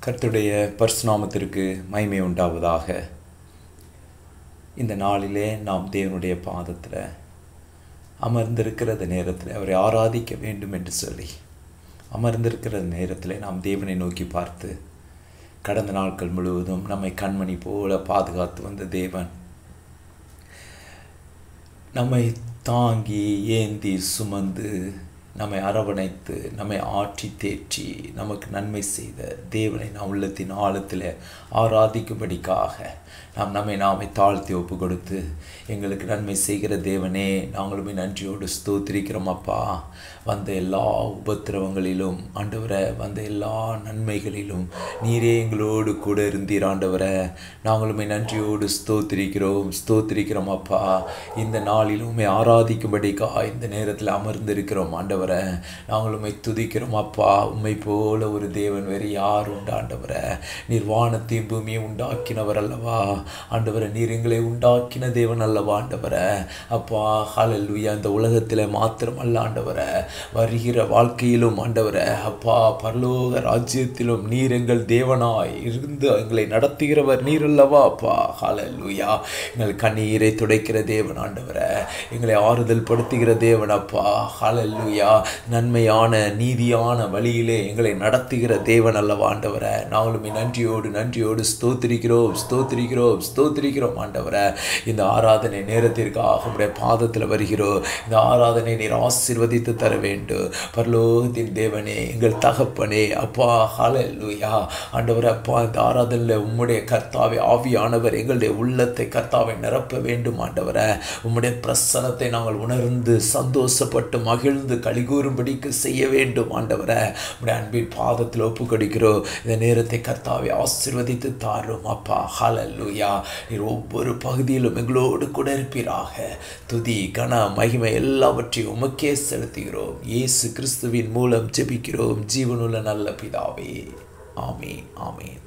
கர்த்தருடைய பரிசுநாமத்திற்கு மகிமை உண்டாவதாக. இந்த நாளிலே நாம் தேவனுடைய பாதத்தில் அமர்ந்திருக்கிற நேரத்தில் அவரை ஆராதிக்க வேண்டும் என்று சொல்லி அமர்ந்திருக்கிற நேரத்தில் நாம் தேவனை நோக்கி பார்த்து கடந்த நாட்கள் முழுவதும் நம்மை கண்மணி போல பாதுகாத்து வந்த தேவன் நம்மை தாங்கி ஏந்தி சுமந்து நம்மை அரவணைத்து நம்மை ஆற்றி தேற்றி நமக்கு நன்மை செய்த தேவனை நாம் உள்ளத்தின் ஆழத்தில் ஆராதிக்கும்படிக்காக நம்மை தாழ்த்தி ஒப்பு கொடுத்து எங்களுக்கு நன்மை செய்கிற தேவனே நாங்களுமே நன்றியோடு ஸ்தோத்திரிக்கிறோம். அப்பா, வந்த எல்லா உபத்திரவங்களிலும் ஆண்டவரை, வந்த எல்லா நன்மைகளிலும் நீரே எங்களோடு கூட இருந்தீர் ஆண்டவரை. நாங்களுமே நன்றியோடு ஸ்தோத்திரிக்கிறோம் அப்பா. இந்த நாளிலுமே ஆராதிக்கும்படிக்கா இந்த நேரத்தில் அமர்ந்திருக்கிறோம் ஆண்டவரை. நாங்களுமே துதிக்கிறோம் அப்பா. உம்மை போல ஒரு தேவன் வேறு யார் உண்டு ஆண்டவரை? நீர் வானத்தையும் பூமியை உண்டாக்கினவர் அல்லவா ஆண்டவரை? நீர் எங்களை உண்டாக்கின தேவன் அல்லவா ஆண்டவரை? அப்பா, ஹல்லேலூயா. இந்த உலகத்தில் மாத்திரம் அல்ல ஆண்டவரை, வருகிற வாழ்க்கையிலும் ஆண்டவரை, அப்பா, பரலோக ராஜ்யத்திலும் நீர் எங்கள் தேவனாய் இருந்து எங்களை நடத்துகிறவர் நீர் அல்லவா அப்பா. ஹல்லேலூயா. எங்கள் கண்ணீரை துடைக்கிற தேவன் ஆண்டவரை, எங்களை ஆறுதல் படுத்துகிற தேவன் அப்பா. ஹல்லேலூயா. நன்மையான நீதியான வழியிலே எங்களை நடத்துகிற தேவன் அல்லவா ஆண்டவரை? நாங்களுமே நன்றியோடு ஸ்தோத்திரிக்கிறோம் ஆண்டவரை. இந்த ஆராதனை நேரத்திற்காக உம்முடைய பாதத்தில் வருகிறோம். இந்த ஆராதனை நீர் ஆசீர்வதித்து தர வேண்டும். பரலோகத்தின் தேவனே, எங்கள் தகப்பனே அப்பா. ஹல்லேலூயா ஆண்டவரே. அப்பா, இந்த ஆராதனையில் உம்முடைய கர்த்தாவே ஆவியானவர் எங்களுடைய உள்ளத்தை கர்த்தாவை நிரப்ப வேண்டும் ஆண்டவரே. உம்முடைய பிரசன்னத்தை நாங்கள் உணர்ந்து சந்தோஷப்பட்டு மகிழ்ந்து கலிகூறும்படிக்கு செய்ய வேண்டும் ஆண்டவரே. உம்முடைய அன்பின் பாதத்தில் ஒப்பு கொடுக்கிறோம். இந்த நேரத்தை கர்த்தாவை ஆசீர்வதித்து தாரும் அப்பா. ஹல்லேலூயா. நீர் ஒவ்வொரு பகுதியிலும் எங்களோடு கூட இருப்பீராக. துதி கன மகிமை எல்லாவற்றையும் உமக்கே செலுத்துகிறோம். இயேசு கிறிஸ்துவின் மூலம் ஜெபிக்கிறோம் ஜீவனுள்ள நல்ல பிதாவே. ஆமீன், ஆமீன்.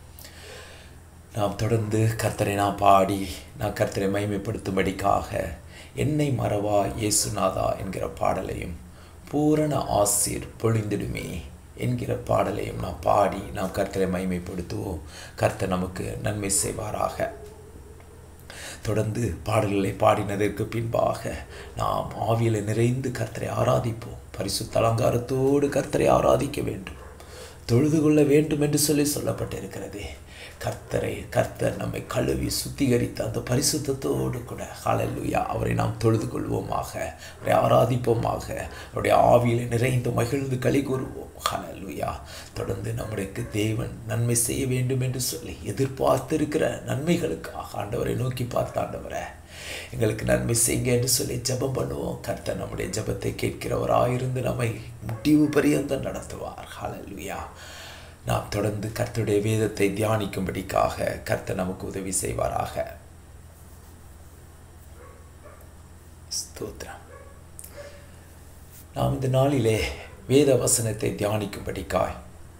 நாம் தொடர்ந்து கர்த்தரை பாடி கர்த்தரை மகிமைப்படுத்தும்படிக்காக என்னை மறவா இயேசுநாதா என்கிற பாடலையும் பூரண ஆசீர் பொழிந்திடுமே என்கிற பாடலையும் பாடி கர்த்தரை மகிமைப்படுத்துவோம். கர்த்தர் நமக்கு நன்மை செய்வாராக. தொடர்ந்து பாடல்களை பாடினதற்கு பின்பாக நாம் ஆவியில் நிறைந்து கர்த்தரை ஆராதிப்போம். பரிசுத்த அலங்காரத்தோடு கர்த்தரை ஆராதிக்க வேண்டும், தொழுது கொள்ள வேண்டும் என்று சொல்லப்பட்டிருக்கிறதே. கர்த்தர் நம்மை கழுவி சுத்திகரித்த அந்த பரிசுத்தத்தோடு கூட ஹல்லேலூயா அவரை நாம் தொழுது கொள்வோமாக, அவரை ஆராதிப்போமாக, அவருடைய ஆவியில் நிறைந்து மகிழ்ந்து களி கூறுவோம். ஹல்லேலூயா. தொடர்ந்து நம்முடைய தேவன் நன்மை செய்ய வேண்டும் என்று சொல்லி எதிர்பார்த்திருக்கிற நன்மைகளுக்காக ஆண்டவரை நோக்கி பார்த்த ஆண்டவரை எங்களுக்கு நன்மை செய்யுங்க என்று சொல்லி ஜெபம் பண்ணுவோம். கர்த்தர் நம்முடைய ஜெபத்தை கேட்கிறவராயிருந்து நம்மை முடிவு பரியந்தம் நடத்துவார். ஹல்லேலூயா. நாம் தொடர்ந்து கர்த்தருடைய வேதத்தை தியானிக்கும்படிக்காக கர்த்தர் நமக்கு உதவி செய்வாராக. ஸ்தோத்திரம். நாம் இந்த நாளிலே வேத வசனத்தை தியானிக்கும்படிக்காய்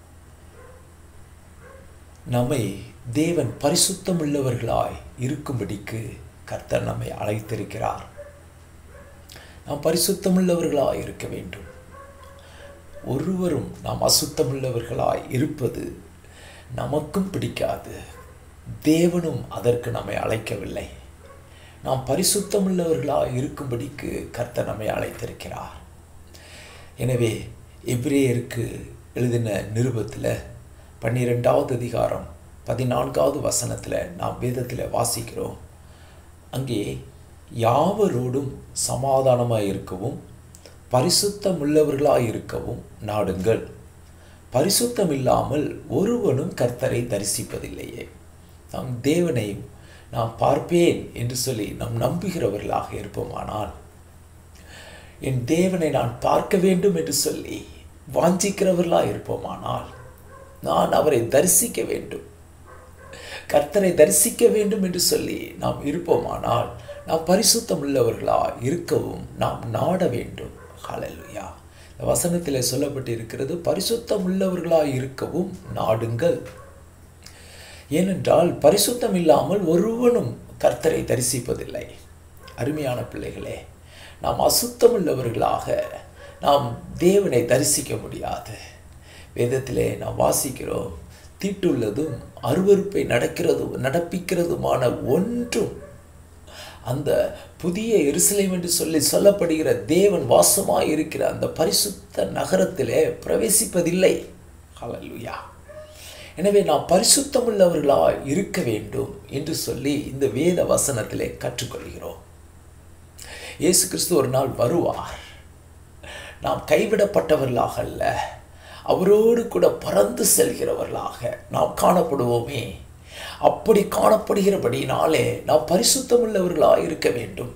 நம்மை தேவன் பரிசுத்தமுள்ளவர்களாய் இருக்கும்படிக்கு கர்த்தர் நம்மை அழைத்திருக்கிறார். நாம் பரிசுத்தமுள்ளவர்களாய் இருக்க வேண்டும். ஒருவரும் நாம் அசுத்தமுள்ளவர்களாய் இருப்பது நமக்கும் பிடிக்காது. தேவனும் அதற்கு நம்மை அழைக்கவில்லை. நாம் பரிசுத்தமுள்ளவர்களாய் இருக்கும்படிக்கு கர்த்தர் நம்மை அழைத்திருக்கிறார். எனவே எபிரேயருக்கு எழுதின நிருபத்தில் 12வது அதிகாரம் 14வது வசனத்தில் நாம் வேதத்தில் வாசிக்கிறோம். அங்கே யாவரோடும் சமாதானமாக இருக்கவும் பரிசுத்தமுள்ளவர்களாய் இருக்கவும் நாடுங்கள். பரிசுத்தம் இல்லாமல் ஒருவனும் கர்த்தரை தரிசிப்பதில்லையே. நாம் தேவனை பார்ப்பேன் என்று சொல்லி நாம் நம்புகிறவர்களாக இருப்போமானால், என் தேவனை நான் பார்க்க வேண்டும் என்று சொல்லி வாஞ்சிக்கிறவர்களாக இருப்போமானால், நான் அவரை தரிசிக்க வேண்டும், கர்த்தரை தரிசிக்க வேண்டும் என்று சொல்லி நாம் இருப்போமானால், நாம் பரிசுத்தம் உள்ளவர்களாக இருக்கவும் நாம் நாட வேண்டும். ஹல்லேலூயா. இந்த வசனத்தில் சொல்லப்பட்டு இருக்கிறது, பரிசுத்தம் உள்ளவர்களாக இருக்கவும் நாடுங்கள். ஏனென்றால் பரிசுத்தம் இல்லாமல் ஒருவனும் கர்த்தரை தரிசிப்பதில்லை. அருமையான பிள்ளைகளே, நாம் அசுத்தம் உள்ளவர்களாக நாம் தேவனை தரிசிக்க முடியாது. வேதத்திலே நாம் வாசிக்கிறோம், தீட்டுள்ளதும் அருவருப்பை நடப்பிக்கிறதுமான ஒன்றும் அந்த புதிய எருசலேம் என்று சொல்லப்படுகிற தேவன் வாசமாய் இருக்கிற அந்த பரிசுத்த நகரத்திலே பிரவேசிப்பதில்லை. ஹல்லேலூயா. எனவே நாம் பரிசுத்தமுள்ளவர்களாய் இருக்க வேண்டும் என்று சொல்லி இந்த வேத வசனத்திலே கற்றுக்கொள்கிறோம். இயேசு கிறிஸ்து ஒரு நாள் வருவார். நாம் கைவிடப்பட்டவர்களாக அல்ல, அவரோடு கூட பறந்து செல்கிறவர்களாக நாம் காணப்படுவோமே. அப்படி காணப்படுகிறபடினாலே நாம் பரிசுத்தமுள்ளவர்களாக இருக்க வேண்டும்.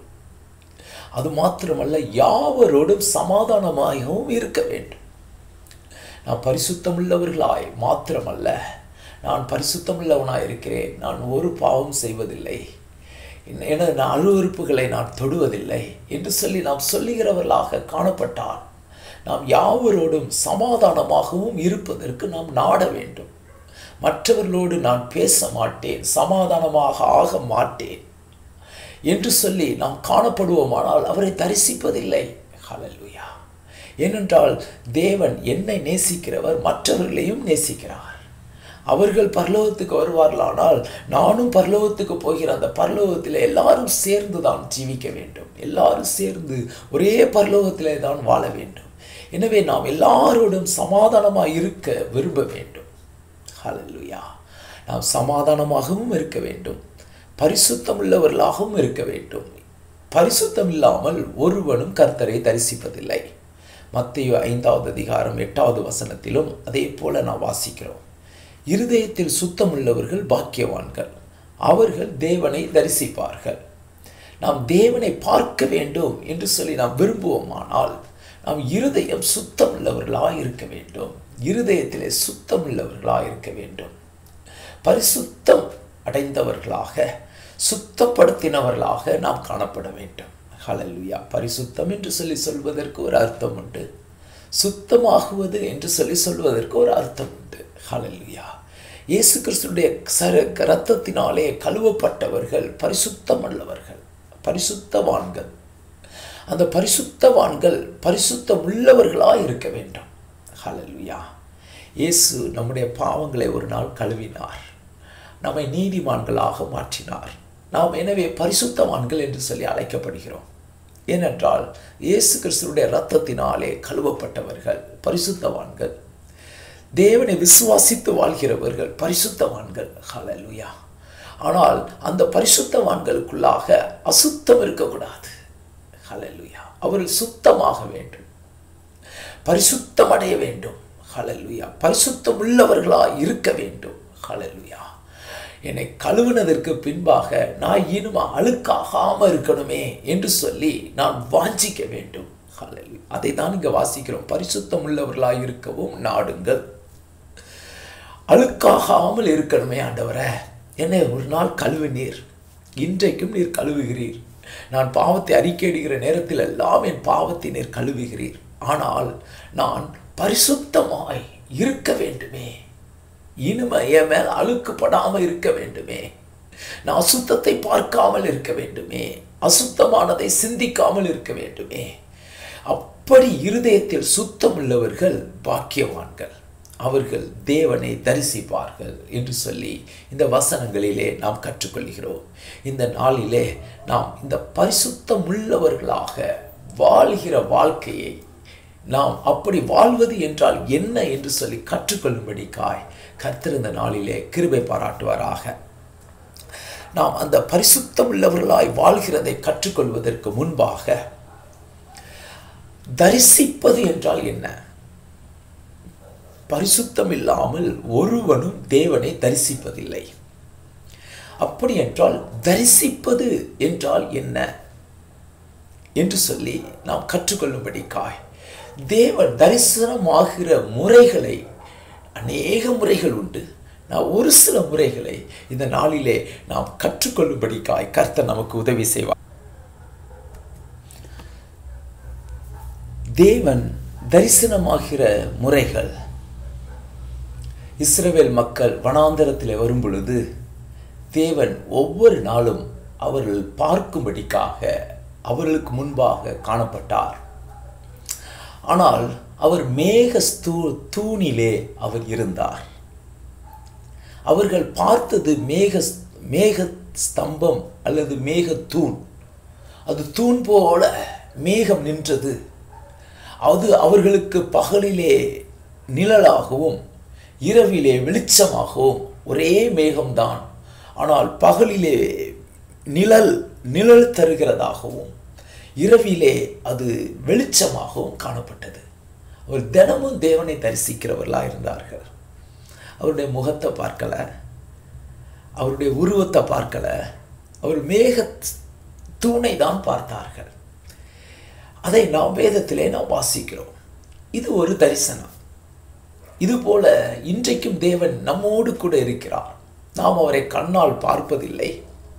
அது மாத்திரமல்ல, யாவரோடும் சமாதானமாகவும் இருக்க வேண்டும். நான் பரிசுத்தமுள்ளவர்களாய் மாத்திரமல்ல, நான் பரிசுத்தமுள்ளவனாய் இருக்கிறேன், நான் ஒரு பாவம் செய்வதில்லை, எனது அருவருப்புகளை நான் தொடுவதில்லை என்று சொல்லி நாம் சொல்லுகிறவர்களாக காணப்பட்டால் நாம் யாவரோடும் சமாதானமாகவும் இருப்பதற்கு நாம் நாட வேண்டும். மற்றவர்களோடு நான் பேச மாட்டேன், சமாதானமாக ஆக மாட்டேன் என்று சொல்லி நாம் காணப்படுவோமானால் அவரை தரிசிப்பதில்லை. ஹல்லேலூயா. ஏனென்றால் தேவன் என்னை நேசிக்கிறவர் மற்றவர்களையும் நேசிக்கிறார். அவர்கள் பரலோகத்துக்கு வருவார்களானால் நானும் பரலோகத்துக்கு போகிற அந்த பரலோகத்தில் எல்லாரும் சேர்ந்து தான் ஜீவிக்க வேண்டும். எல்லாரும் சேர்ந்து ஒரே பரலோகத்திலே தான் வாழ வேண்டும். எனவே நாம் எல்லாரோடும் சமாதானமாக இருக்க விரும்ப வேண்டும். ஹல்லேலூயா. நாம் சமாதானமாகவும் இருக்க வேண்டும், பரிசுத்தமுள்ளவர்களாகவும் இருக்க வேண்டும். பரிசுத்தம் இல்லாமல் ஒருவனும் கர்த்தரை தரிசிப்பதில்லை. மத்தேயு 5வது அதிகாரம் 8வது வசனத்திலும் அதே போல நாம் வாசிக்கிறோம். இருதயத்தில் சுத்தமுள்ளவர்கள் பாக்கியவான்கள், அவர்கள் தேவனை தரிசிப்பார்கள். நாம் தேவனை பார்க்க வேண்டும் என்று சொல்லி நாம் விரும்புவோமானால் நாம் இருதயம் சுத்தமுள்ளவர்களாக இருக்க வேண்டும். இருதயத்திலே சுத்தமுள்ளவர்களாக இருக்க வேண்டும். பரிசுத்தம் அடைந்தவர்களாக, சுத்தப்படுத்தினவர்களாக நாம் காணப்பட வேண்டும். ஹல்லேலூயா. பரிசுத்தம் என்று சொல்லி சொல்வதற்கு ஒரு அர்த்தம் உண்டு, சுத்தமாகுவது என்று சொல்லி சொல்வதற்கு ஒரு அர்த்தம் உண்டு. ஹல்லேலூயா. இயேசு கிறிஸ்துடைய இரத்தத்தினாலே கழுவப்பட்டவர்கள் பரிசுத்தமுள்ளவர்கள், பரிசுத்தவான்கள். அந்த பரிசுத்தவான்கள் பரிசுத்தம் உள்ளவர்களாக இருக்க வேண்டும். ஹல்லேலூயா. இயேசு நம்முடைய பாவங்களை ஒரு நாள் கழுவினார், நம்மை நீதிமான்களாக மாற்றினார். நாம் எனவே பரிசுத்தவான்கள் என்று சொல்லி அழைக்கப்படுகிறோம். ஏனென்றால் இயேசு கிறிஸ்துடைய இரத்தத்தினாலே கழுவப்பட்டவர்கள் பரிசுத்தவான்கள். தேவனை விசுவாசித்து வாழ்கிறவர்கள் பரிசுத்தவான்கள். ஹல்லேலூயா. ஆனால் அந்த பரிசுத்தவான்களுக்குள்ளாக அசுத்தம் இருக்கக்கூடாது. ஹல்லேலூயா. அவர்கள் சுத்தமாக வேண்டும், பரிசுத்தம் அடைய வேண்டும். ஹல்லேலூயா. பரிசுத்தம் உள்ளவர்களாக இருக்க வேண்டும். ஹல்லேலூயா. என்னை கழுவுனதற்கு பின்பாக நான் இனிமே அழுக்காகாமல் இருக்கணுமே என்று சொல்லி நான் வாஞ்சிக்க வேண்டும். ஹல்லேலூயா. அதை தான் இங்கே வாசிக்கிறோம். பரிசுத்தம் உள்ளவர்களாக இருக்கவும் நாடுங்கள். அழுக்காகாமல் இருக்கணுமே ஆண்டவரே, என்னை ஒரு நாள் கழுவினீர், இன்றைக்கும் நீர் கழுவுகிறீர். நான் பாவத்தை அறிக்கையிடுகிற நேரத்தில் எல்லாம் என் பாவத்தை நீர் கழுவுகிறீர். ஆனால் நான் பரிசுத்தமாய் இருக்க வேண்டுமே, இனிமே என் மேல் அழுக்குப்படாமல் இருக்க வேண்டுமே, நான் அசுத்தத்தை பார்க்காமல் இருக்க வேண்டுமே, அசுத்தமானதை சிந்திக்காமல் இருக்க வேண்டுமே. அப்படி இருதயத்தில் சுத்தம் உள்ளவர்கள் பாக்கியவான்கள், அவர்கள் தேவனை தரிசிப்பார்கள் என்று சொல்லி இந்த வசனங்களிலே நாம் கற்றுக்கொள்கிறோம். இந்த நாளிலே நாம் இந்த பரிசுத்தம் உள்ளவர்களாக வாழ்கிற வாழ்க்கையை நாம் அப்படி வாழ்வது என்றால் என்ன என்று சொல்லி கற்றுக்கொள்ளும்படிக்காய் கர்த்தர் இந்த நாளிலே கிருபை பாராட்டுவாராக. நாம் அந்த பரிசுத்தம் உள்ளவர்களாய் வாழ்கிறதை கற்றுக்கொள்வதற்கு முன்பாக தரிசிப்பது என்றால் என்ன? பரிசுத்தம் இல்லாமல் ஒருவனும் தேவனை தரிசிப்பதில்லை. அப்படி என்றால் தரிசிப்பது என்றால் என்ன என்று சொல்லி நாம் கற்றுக்கொள்ளும்படிக்காய் தேவன் தரிசனமாகிற முறைகளை அநேக முறைகள் உண்டு. நான் ஒரு சில முறைகளை இந்த நாளிலே நாம் கற்றுக்கொள்ளும்படிக்காய் கர்த்தர் நமக்கு உதவி செய்வார். தேவன் தரிசனமாகிற முறைகள். இஸ்ரவேல் மக்கள் வனாந்தரத்தில் வரும் பொழுது தேவன் ஒவ்வொரு நாளும் அவர்கள் பார்க்கும்படிக்காக அவர்களுக்கு முன்பாக காணப்பட்டார். ஆனால் அவர் மேக தூணிலே அவர் இருந்தார். அவர்கள் பார்த்தது மேக ஸ்தம்பம் அல்லது மேக தூண். அது தூண் போல மேகம் நின்றது. அது அவர்களுக்கு பகலிலே நிழலாகவும் இரவிலே வெளிச்சமாகவும் ஒரே மேகம்தான். ஆனால் பகலிலே நிழல் தருகிறதாகவும் இரவிலே அது வெளிச்சமாகவும் காணப்பட்டது. அவர் தினமும் தேவனை தரிசிக்கிறவர்களாக இருந்தார்கள். அவருடைய முகத்தை பார்க்கல, அவருடைய உருவத்தை பார்க்கல, அவர் மேக தூணை தான் பார்த்தார்கள். அதை நாம் வேதத்திலே நாம் வாசிக்கிறோம். இது ஒரு தரிசனம். இதுபோல இன்றைக்கும் தேவன் நம்மோடு கூட இருக்கிறார். நாம் அவரை கண்ணால் பார்ப்பதில்லை,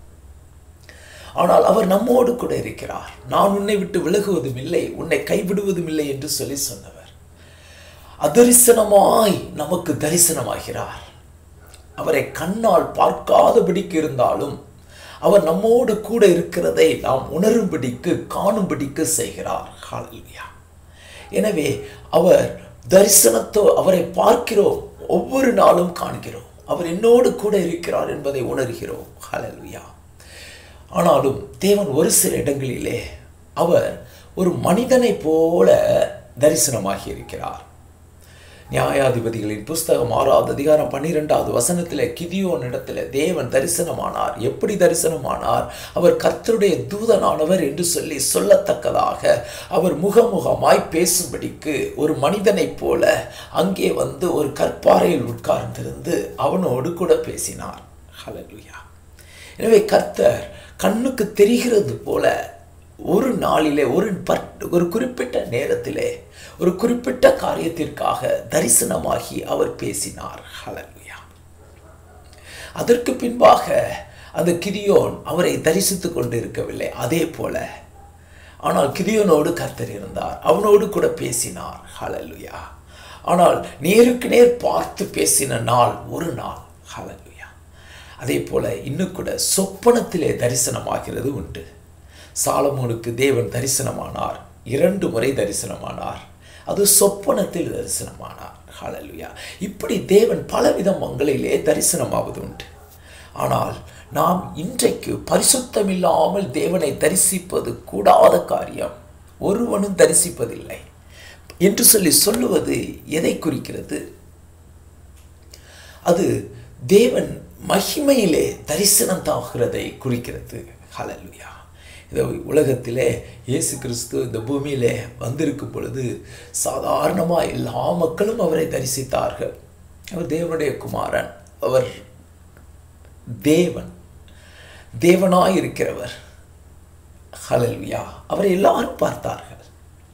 ஆனால் அவர் நம்மோடு கூட இருக்கிறார். நான் உன்னை விட்டு விலகுவதும் இல்லை, உன்னை கைவிடுவதும் இல்லை என்று சொல்லி சொன்னவர் அதரிசனமாய் நமக்கு தரிசனமாகிறார். அவரை கண்ணால் பார்க்காதபடிக்கு இருந்தாலும் அவர் நம்மோடு கூட இருக்கிறதை நாம் உணரும்படிக்கு காணும்படிக்கு செய்கிறார். ஹல்லேலூயா. எனவே அவர் அவரை பார்க்கிறோம், ஒவ்வொரு நாளும் காண்கிறோம். அவர் என்னோடு கூட இருக்கிறார் என்பதை உணர்கிறோம். ஹல்லேலூயா. ஆனாலும் தேவன் ஒரு சில இடங்களிலே அவர் ஒரு மனிதனை போல தரிசனமாகி இருக்கிறார். நியாயாதிபதிகளின் புஸ்தகம் 6வது அதிகாரம் 12வது வசனத்திலே கிதியோன் இடத்துல தேவன் தரிசனமானார். எப்படி தரிசனமானார்? அவர் கர்த்தருடைய தூதனானவர் என்று சொல்லத்தக்கதாக அவர் முகமுகமாய் பேசும்படிக்கு ஒரு மனிதனைப் போல அங்கே வந்து ஒரு கற்பாறையில் உட்கார்ந்திருந்து அவனோடு கூட பேசினார். ஹல்லேலூயா. எனவே கர்த்தர் கண்ணுக்கு தெரிகிறது போல ஒரு நாளிலே ஒரு குறிப்பிட்ட நேரத்திலே ஒரு குறிப்பிட்ட காரியத்திற்காக தரிசனமாகி அவர் பேசினார். ஹல்லேலூயா. அதற்கு பின்பாக அந்த கிதியோன் அவரை தரிசித்துக் கொண்டு இருக்கவில்லை. அதே போல ஆனால் கிதியோனோடு கர்த்தர் இருந்தார், அவனோடு கூட பேசினார். ஹல்லேலூயா. ஆனால் நேருக்கு நேர் பார்த்து பேசின நாள் ஒரு நாள். ஹல்லேலூயா. அதே போல இன்னும் கூட சொப்பனத்திலே தரிசனமாகிறது உண்டு. சாலமோனுக்கு தேவன் தரிசனமானார், 2 முறை தரிசனமானார். அது சொப்பனத்தில் தரிசனமானார். ஹல்லேலூயா. இப்படி தேவன் பலவித மங்களிலே தரிசனமாவது உண்டு. ஆனால் நாம் இன்றைக்கு பரிசுத்தமில்லாமல் தேவனை தரிசிப்பது கூடாத காரியம். ஒருவனும் தரிசிப்பதில்லை என்று சொல்லுவது எதை குறிக்கிறது? அது தேவன் மகிமையிலே தரிசனம் தாகிறதை குறிக்கிறது. ஹல்லேலூயா. இந்த உலகத்திலே இயேசு கிறிஸ்து இந்த பூமியிலே வந்திருக்கும் பொழுது சாதாரணமாக எல்லா மக்களும் அவரை தரிசித்தார்கள். அவர் தேவனுடைய குமாரன், அவர் தேவனாய் இருக்கிறவர். ஹல்லேலூயா. அவரை எல்லாரும் பார்த்தார்கள்.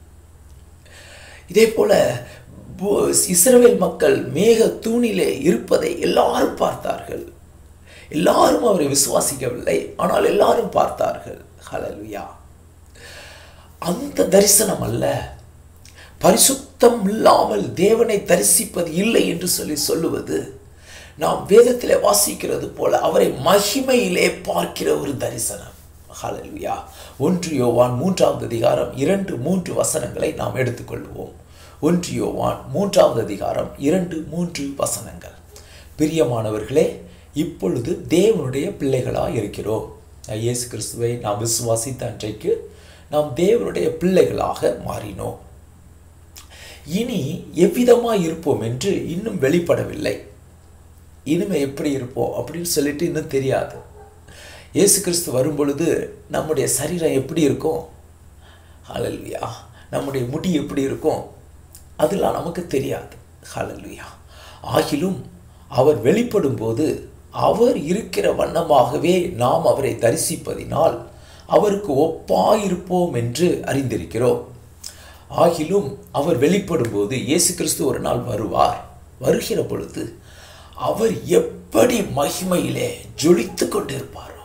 இதே போல இஸ்ரவேல் மக்கள் மேக தூணிலே இருப்பதை எல்லாரும் பார்த்தார்கள். எல்லாரும் அவரை விசுவாசிக்கவில்லை, ஆனால் எல்லாரும் பார்த்தார்கள். ஹல்லேலூயா. அந்த தரிசனம் அல்ல, பரிசுத்தம் இல்லாமல் தேவனை தரிசிப்பது இல்லை என்று சொல்லுவது நாம் வேதத்திலே வாசிக்கிறது போல அவரை மகிமையிலே பார்க்கிற ஒரு தரிசனம். ஹல்லேலூயா. 1 யோவான் 3வது அதிகாரம் 2-3 வசனங்களை நாம் எடுத்துக்கொள்வோம். 1 யோவான் 3வது அதிகாரம் 2-3 வசனங்கள். பிரியமானவர்களே, இப்பொழுது தேவனுடைய பிள்ளைகளாக இருக்கிறோம். இயேசு கிறிஸ்துவை நாம் விசுவாசித்த அன்றைக்கு நாம் தேவனுடைய பிள்ளைகளாக மாறினோம். இனி எவ்விதமாக இருப்போம் என்று இன்னும் வெளிப்படவில்லை. இனிமே எப்படி இருப்போம் அப்படின்னு சொல்லிட்டு இன்னும் தெரியாது. இயேசு கிறிஸ்து வரும் பொழுது நம்முடைய சரீரம் எப்படி இருக்கும்? ஹல்லேலூயா. நம்முடைய முடி எப்படி இருக்கும்? அதெல்லாம் நமக்கு தெரியாது. ஹல்லேலூயா. ஆகிலும் அவர் வெளிப்படும் போது அவர் இருக்கிற வண்ணமாகவே நாம் அவரை தரிசிப்பதினால் அவருக்கு ஒப்பாயிருப்போம் என்று அறிந்திருக்கிறோம். ஆகிலும் அவர் வெளிப்படும் போது இயேசு கிறிஸ்து ஒரு நாள் வருவார். வருகிற பொழுது அவர் எப்படி மகிமையிலே ஜொலித்து கொண்டிருப்பாரோ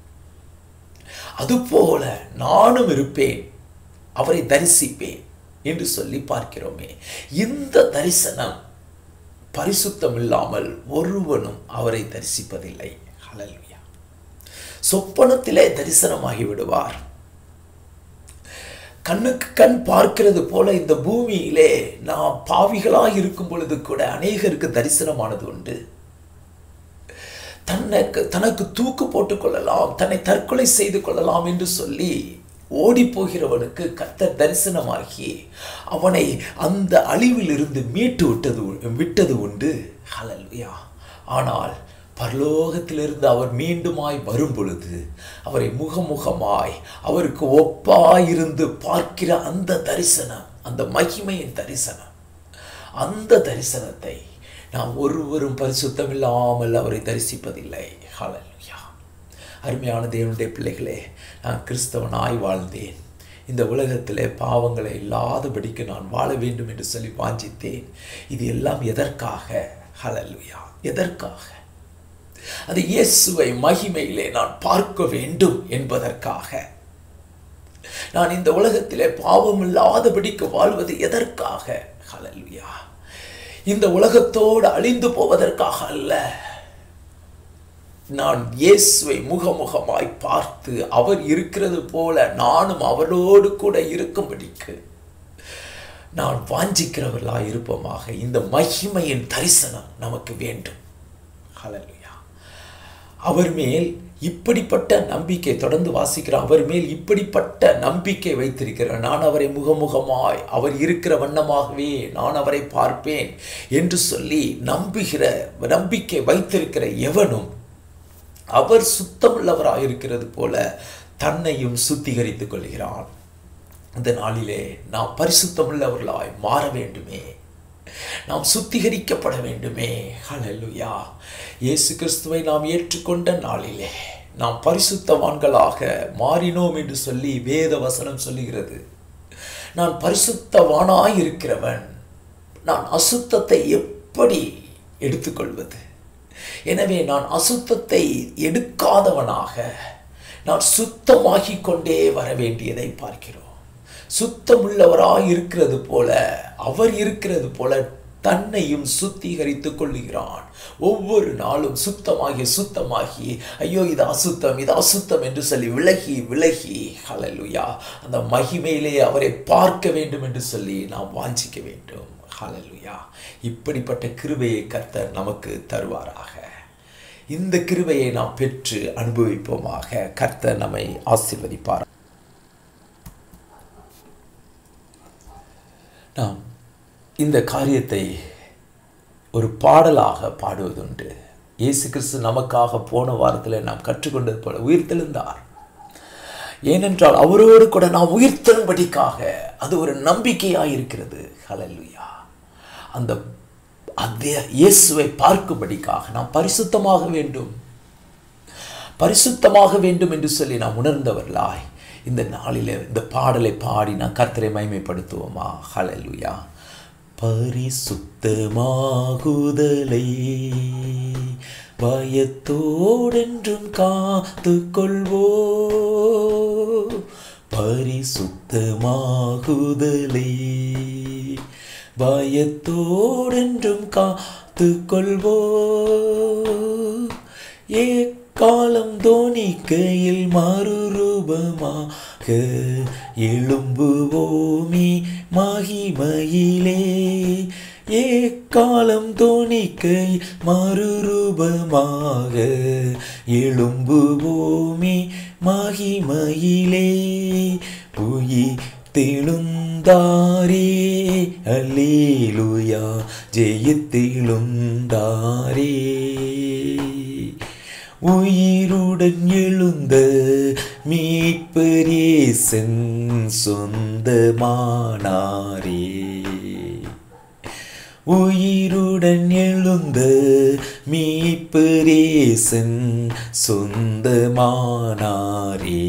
அதுபோல நானும் இருப்பேன், அவரை தரிசிப்பேன் என்று சொல்லி பார்க்கிறோமே. இந்த தரிசனம் பரிசுத்தம் இல்லாமல் ஒருவனும் அவரை தரிசிப்பதில்லை. ஹல்லேலூயா. சொப்பனத்திலே தரிசனமாகி விடுவார். கண்ணுக்கு கண் பார்க்கிறது போல இந்த பூமியிலே நாம் பாவிகளாக இருக்கும் பொழுது கூட அநேகருக்கு தரிசனமானது உண்டு. தனக்கு தூக்கு போட்டுக் கொள்ளலாம், தன்னை தற்கொலை செய்து கொள்ளலாம் என்று சொல்லி ஓடி போகிறவனுக்கு கர்த்தர் தரிசனமாகி அவனை அந்த அழிவில் இருந்து மீட்டு விட்டது உண்டு. ஹல்லேலூயா. ஆனால் பரலோகத்திலிருந்து அவர் மீண்டுமாய் வரும் பொழுது அவரை முகமுகமாய் அவருக்கு ஒப்பாயிருந்து பார்க்கிற அந்த தரிசனம், அந்த மகிமையின் தரிசனம், அந்த தரிசனத்தை நாம் ஒருவரும் பரிசுத்தம் இல்லாமல் அவரை தரிசிப்பதில்லை. ஹல்லேலூயா. அருமையான தேவனுடைய பிள்ளைகளே, நான் கிறிஸ்தவனாய் வாழ்ந்தேன். இந்த உலகத்திலே பாவங்களை இல்லாதபடிக்கு நான் வாழ வேண்டும் என்று சொல்லி வாஞ்சித்தேன். இது எல்லாம் எதற்காக? ஹல்லேலூயா. எதற்காக? அது இயேசுவை மகிமையிலே நான் பார்க்க வேண்டும் என்பதற்காக. நான் இந்த உலகத்திலே பாவம் இல்லாதபடிக்கு வாழ்வது எதற்காக? ஹல்லேலூயா. இந்த உலகத்தோடு அழிந்து போவதற்காக அல்ல. நான் இயேசுவை முகமுகமாய் பார்த்து அவர் இருக்கிறது போல நானும் அவரோடு கூட இருக்கும்படிக்கு நான் வாஞ்சிக்கிறவர்களாய் இருப்போமாக. இந்த மகிமையின் தரிசனம் நமக்கு வேண்டும். ஹல்லேலூயா. அவர் மேல் இப்படிப்பட்ட நம்பிக்கை, தொடர்ந்து வாசிக்கிறோம், அவர் மேல் இப்படிப்பட்ட நம்பிக்கை வைத்திருக்கிறேன், நான் அவரை முகமுகமாய் அவர் இருக்கிற வண்ணமாகவே நான் அவரை பார்ப்பேன் என்று சொல்லி நம்பிக்கை வைத்திருக்கிற எவனும் அவர் சுத்தமுள்ளவராய் இருக்கிறது போல தன்னையும் சுத்திகரித்துக் கொள்கிறான். இந்த நாளிலே நாம் பரிசுத்தமுள்ளவர்களாய் மாற வேண்டுமே, நாம் சுத்திகரிக்கப்பட வேண்டுமே. ஹல்லேலூயா. இயேசு கிறிஸ்துவை நாம் ஏற்றுக்கொண்ட நாளிலே நாம் பரிசுத்தவான்களாக மாறினோம் என்று சொல்லி வேத வசனம் சொல்லுகிறது. நான் பரிசுத்தவானாய் இருக்கிறவன், நான் அசுத்தத்தை எப்படி எடுத்துக்கொள்வது? எனவே நான் அசுத்தத்தை எடுக்காதவனாக நான் சுத்தமாகிக் கொண்டே வர வேண்டியதை பார்க்கிறோம். சுத்தமுள்ளவராய் இருக்கிறது போல அவர் இருக்கிறது போல தன்னையும் சுத்திகரித்துக் கொள்ளுகிறான். ஒவ்வொரு நாளும் சுத்தமாகி ஐயோ இது அசுத்தம் என்று சொல்லி விலகி ஹல்லேலூயா அந்த மகிமையிலே அவரை பார்க்க வேண்டும் என்று சொல்லி நாம் வாஞ்சிக்க வேண்டும். ஹல்லேலூயா. இப்படிப்பட்ட கிருபையை கர்த்தர் நமக்கு தருவாராக. இந்த கிருபையை நாம் பெற்று அனுபவிப்போமாக. கர்த்தர் நம்மை ஆசீர்வதிப்பார். நாம் இந்த காரியத்தை ஒரு பாடலாக பாடுவதுண்டு. இயேசு கிறிஸ்து நமக்காக போன வாரத்தில் நாம் கற்றுக்கொண்டது போல உயிர்த்தெழுந்தார். ஏனென்றால் அவரோடு கூட நாம் உயிர்த்தெழும்படிக்காக அது ஒரு நம்பிக்கையாக இருக்கிறது. ஹல்லேலூயா. அந்த இயேசுவை பார்க்கும்படிக்காக நாம் பரிசுத்தமாக வேண்டும் என்று சொல்லி நாம் உணர்ந்தவர்களாய் இந்த நாளில் இந்த பாடலை பாடி நான் கர்த்தரை மகிமைப்படுத்துவோமா? ஹல்லேலூயா. பரிசுத்தமாகுதலை பயத்தோடென்றும் காத்துக்கொள்வோ, பரிசுத்தமாகுதலை பயத்தோடென்றும் காத்துக்கொள்வோ, காலம் தோணிக்கையில் மறுரூபமாக எழும்புவோமி மகிமையிலே, காலம் தோணிக்கை மறுரூபமாக எழும்புவோமி மகிமையிலே, உயிர் தெழுந்தாரே அல்லேலூயா ஜெயத்தெழுந்தாரே, உயிருடன் எழுந்த மீட்பர் இயேசுவின் சொந்தமானாரே, உயிருடன் எழுந்த மீட்பர் இயேசுவின் சொந்தமானாரே,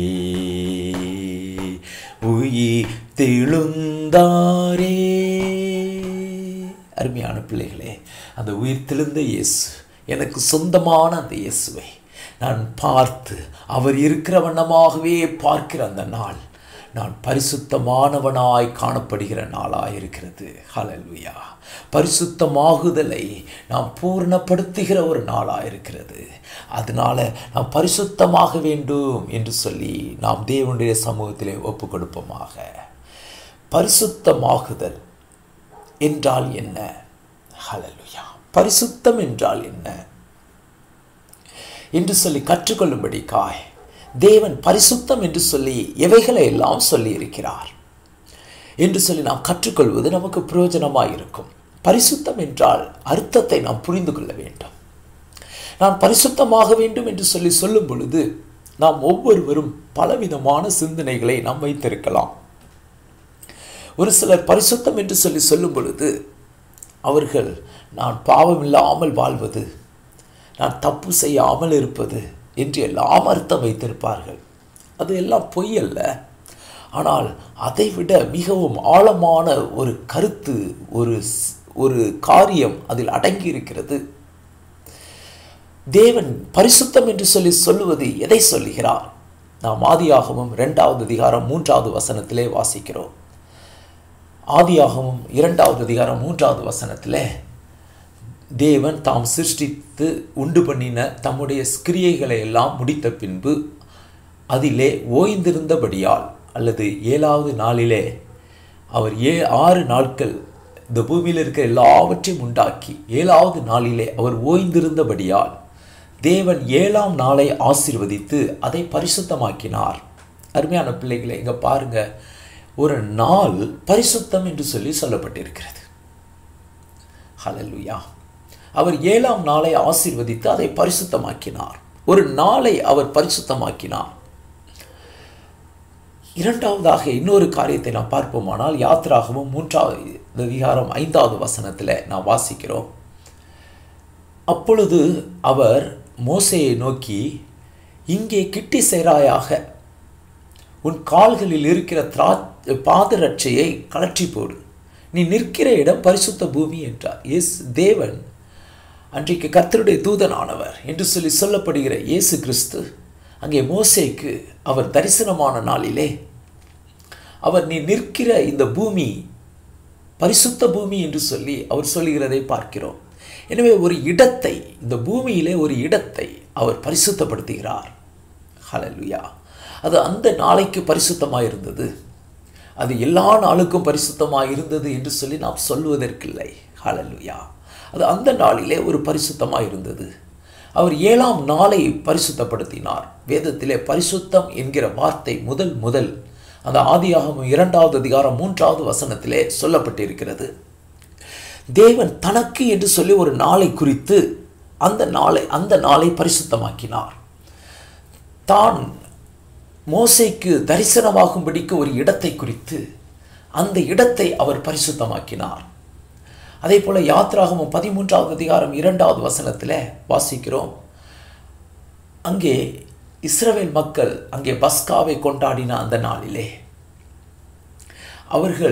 உயிர் தெழுந்தாரே. அருமையான பிள்ளைகளே, அந்த உயிர் தெழுந்த இயேசு, எனக்கு சொந்தமான அந்த இயேசுவை நான் பார்த்து அவர் இருக்கிற வண்ணமாகவே பார்க்கிற அந்த நாள் நான் பரிசுத்தமானவனாய் காணப்படுகிற நாளாய் இருக்கிறது. ஹல்லேலூயா. பரிசுத்தமாகுதலை நாம் பூர்ணப்படுத்துகிற ஒரு நாளாக இருக்கிறது. அதனால நாம் பரிசுத்தமாக வேண்டும் என்று சொல்லி நாம் தேவனுடைய சமூகத்திலே ஒப்பு கொடுப்போமாக. பரிசுத்தமாகுதல் என்றால் என்ன? ஹல்லேலூயா. பரிசுத்தம் என்றால் என்ன? என்று சொல்லி கற்றுக்கொள்ளும்படிக்காய் தேவன் பரிசுத்தம் என்று சொல்லி எவைகளை எல்லாம் சொல்லி இருக்கிறார் என்று சொல்லி நாம் கற்றுக்கொள்வது நமக்கு பிரயோஜனமாக இருக்கும். பரிசுத்தம் என்றால் அர்த்தத்தை நாம் புரிந்து கொள்ள வேண்டும். நான் பரிசுத்தமாக வேண்டும் என்று சொல்லி சொல்லும் பொழுது நாம் ஒவ்வொருவரும் பலவிதமான சிந்தனைகளை நாம் வைத்திருக்கலாம். ஒரு சிலர் பரிசுத்தம் என்று சொல்லி சொல்லும் பொழுது அவர்கள் நான் பாவம் இல்லாமல் வாழ்வது, நான் தப்பு செய்யாமல் இருப்பது என்று எல்லாம் அர்த்தம் வைத்திருப்பார்கள். அது எல்லாம் பொய் அல்ல. ஆனால் அதைவிட மிகவும் ஆழமான ஒரு கருத்து, ஒரு காரியம் அதில் அடங்கி இருக்கிறது. தேவன் பரிசுத்தம் என்று சொல்லி சொல்லுவது எதை சொல்லுகிறார்? நாம் ஆதியாகமம் 2வது அதிகாரம் 3வது வசனத்திலே வாசிக்கிறோம். ஆதியாகமம் 2வது அதிகாரம் 3வது வசனத்திலே தேவன் தாம் சிருஷ்டித்து உண்டு பண்ணின தம்முடைய கிரியைகளை எல்லாம் முடித்த பின்பு அதிலே ஓய்ந்திருந்தபடியால், அல்லது 7வது நாளிலே அவர் 6 நாட்கள் இந்த பூமியில் இருக்கிற எல்லாவற்றையும் உண்டாக்கி 7வது நாளிலே அவர் ஓய்ந்திருந்தபடியால் தேவன் 7ஆம் நாளை ஆசீர்வதித்து அதை பரிசுத்தமாக்கினார். அருமையான பிள்ளைகளை, இங்கே பாருங்க, ஒரு நாள் பரிசுத்தம் என்று சொல்லி சொல்லப்பட்டிருக்கிறது. ஹல்லேலூயா. அவர் 7ஆம் நாளை ஆசீர்வதித்து அதை பரிசுத்தமாக்கினார். ஒரு நாளை அவர் பரிசுத்தமாக்கினார். இரண்டாவதாக இன்னொரு காரியத்தை நாம் பார்ப்போமானால் யாத்திராகமம் 3வது அதிகாரம் 5வது வசனத்தில் நாம் வாசிக்கிறோம். அப்பொழுது அவர் மோசேயை நோக்கி, இங்கே கிட்டி சேராயாக, உன் கால்களில் இருக்கிற பாதரட்சையை கழற்றி போடு, நீ நிற்கிற இடம் பரிசுத்த பூமி என்றார். தேவன் அன்றைக்கு கர்த்தருடைய தூதனானவர் என்று சொல்லி சொல்லப்படுகிற இயேசு கிறிஸ்து அங்கே மோசேக்கு அவர் தரிசனமான நாளிலே அவர் நீ நிற்கிற இந்த பூமி பரிசுத்த பூமி என்று சொல்லி அவர் சொல்லுகிறதை பார்க்கிறோம். எனவே ஒரு இடத்தை, இந்த பூமியிலே ஒரு இடத்தை அவர் பரிசுத்தப்படுத்துகிறார். ஹல்லேலூயா. அது அந்த நாளைக்கு பரிசுத்தமாக இருந்தது. அது எல்லா நாளுக்கும் பரிசுத்தமாக இருந்தது என்று சொல்லி நாம் சொல்வதற்கில்லை. ஹல்லேலூயா. அது அந்த நாளிலே ஒரு பரிசுத்தமாக இருந்தது. அவர் 7ஆம் நாளை பரிசுத்தப்படுத்தினார். வேதத்திலே பரிசுத்தம் என்கிற வார்த்தை முதல் அந்த ஆதியாகமம் 2வது அதிகாரம் 3வது வசனத்திலே சொல்லப்பட்டிருக்கிறது. தேவன் தனக்கு என்று சொல்லி ஒரு நாளை குறித்து அந்த நாளை பரிசுத்தமாக்கினார். தான் மோசேக்கு தரிசனமாகும்படிக்கு ஒரு இடத்தை குறித்து அந்த இடத்தை அவர் பரிசுத்தமாக்கினார். அதே போல யாத்திராகமம் 13வது அதிகாரம் 2வது வசனத்தில் வாசிக்கிறோம். அங்கே இஸ்ரவேல் மக்கள் அங்கே பஸ்காவை கொண்டாடின அந்த நாளிலே அவர்கள்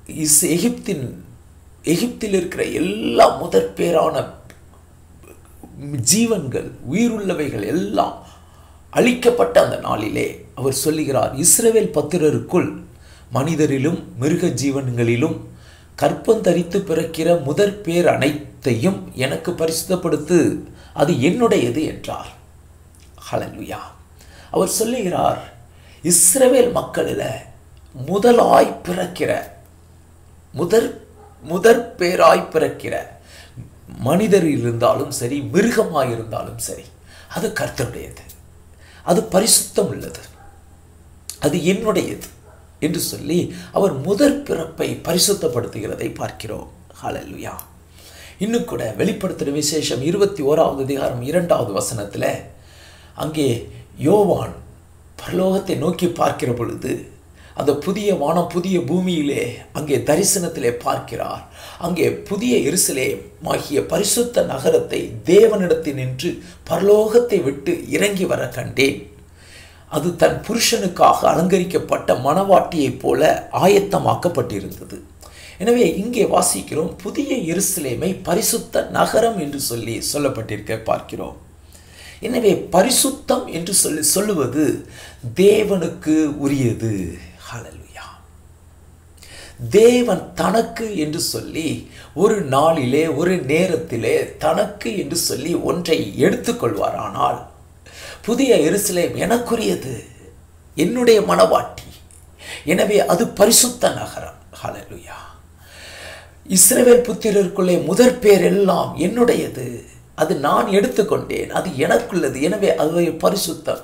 எகிப்தில் இருக்கிற எல்லா முதற்பேரான ஜீவன்கள், உயிருள்ளவைகள் எல்லாம் அழிக்கப்பட்ட அந்த நாளிலே அவர் சொல்லுகிறார், இஸ்ரவேல் புத்திரருக்குள் மனிதரிலும் மிருக ஜீவன்களிலும் கற்பந்தரித்து பிறக்கிற முதற்பேர் அனைத்தையும் எனக்கு பரிசுத்தப்படுத்து, அது என்னுடையது என்றார். ஹல்லேலூயா. அவர் சொல்லுகிறார், இஸ்ரவேல் மக்களில் முதலாய் பிறக்கிற முதற்பேராய் பிறக்கிற மனிதர் இருந்தாலும் சரி, மிருகமாய் இருந்தாலும் சரி, அது கர்த்தருடையது, அது பரிசுத்தம் உள்ளது, அது என்னுடையது என்று சொல்லி அவர் முதற் பிறப்பை பரிசுத்தப்படுத்துகிறதை பார்க்கிறோம். ஹல்லேலூயா. இன்னும் கூட வெளிப்படுத்துகிற விசேஷம் 21வது அதிகாரம் 2வது வசனத்தில் அங்கே யோவான் பரலோகத்தை நோக்கி பார்க்கிற பொழுது அந்த புதிய வானம் புதிய பூமியிலே அங்கே தரிசனத்திலே பார்க்கிறார். அங்கே புதிய எருசலேம் ஆகிய பரிசுத்த நகரத்தை தேவனிடத்தில் நின்று பரலோகத்தை விட்டு இறங்கி வர கண்டேன். அது தன் புருஷனுக்காக அலங்கரிக்கப்பட்ட மணவாட்டியைப் போல ஆயத்தமாக்கப்பட்டிருந்தது. எனவே இங்கே வாசிக்கிறோம், புதிய எருசலேமை பரிசுத்த நகரம் என்று சொல்லப்பட்டிருக்க பார்க்கிறோம். எனவே பரிசுத்தம் என்று சொல்லுவது தேவனுக்கு உரியது. ஹல்லேலூயா. தேவன் தனக்கு என்று சொல்லி ஒரு நாளிலே ஒரு நேரத்திலே தனக்கு என்று சொல்லி ஒன்றை எடுத்துக்கொள்வாரானால், புதிய எருசலேம் எனக்குரியது, என்னுடைய மணவாட்டி, எனவே அது பரிசுத்த நகரம். ஹல்லேலூயா. இஸ்ரவேல் புத்திரருக்குள்ளே முதற் பேர் எல்லாம் என்னுடையது, அது நான் எடுத்துக்கொண்டேன், அது எனக்குள்ளது, எனவே அது பரிசுத்தம்.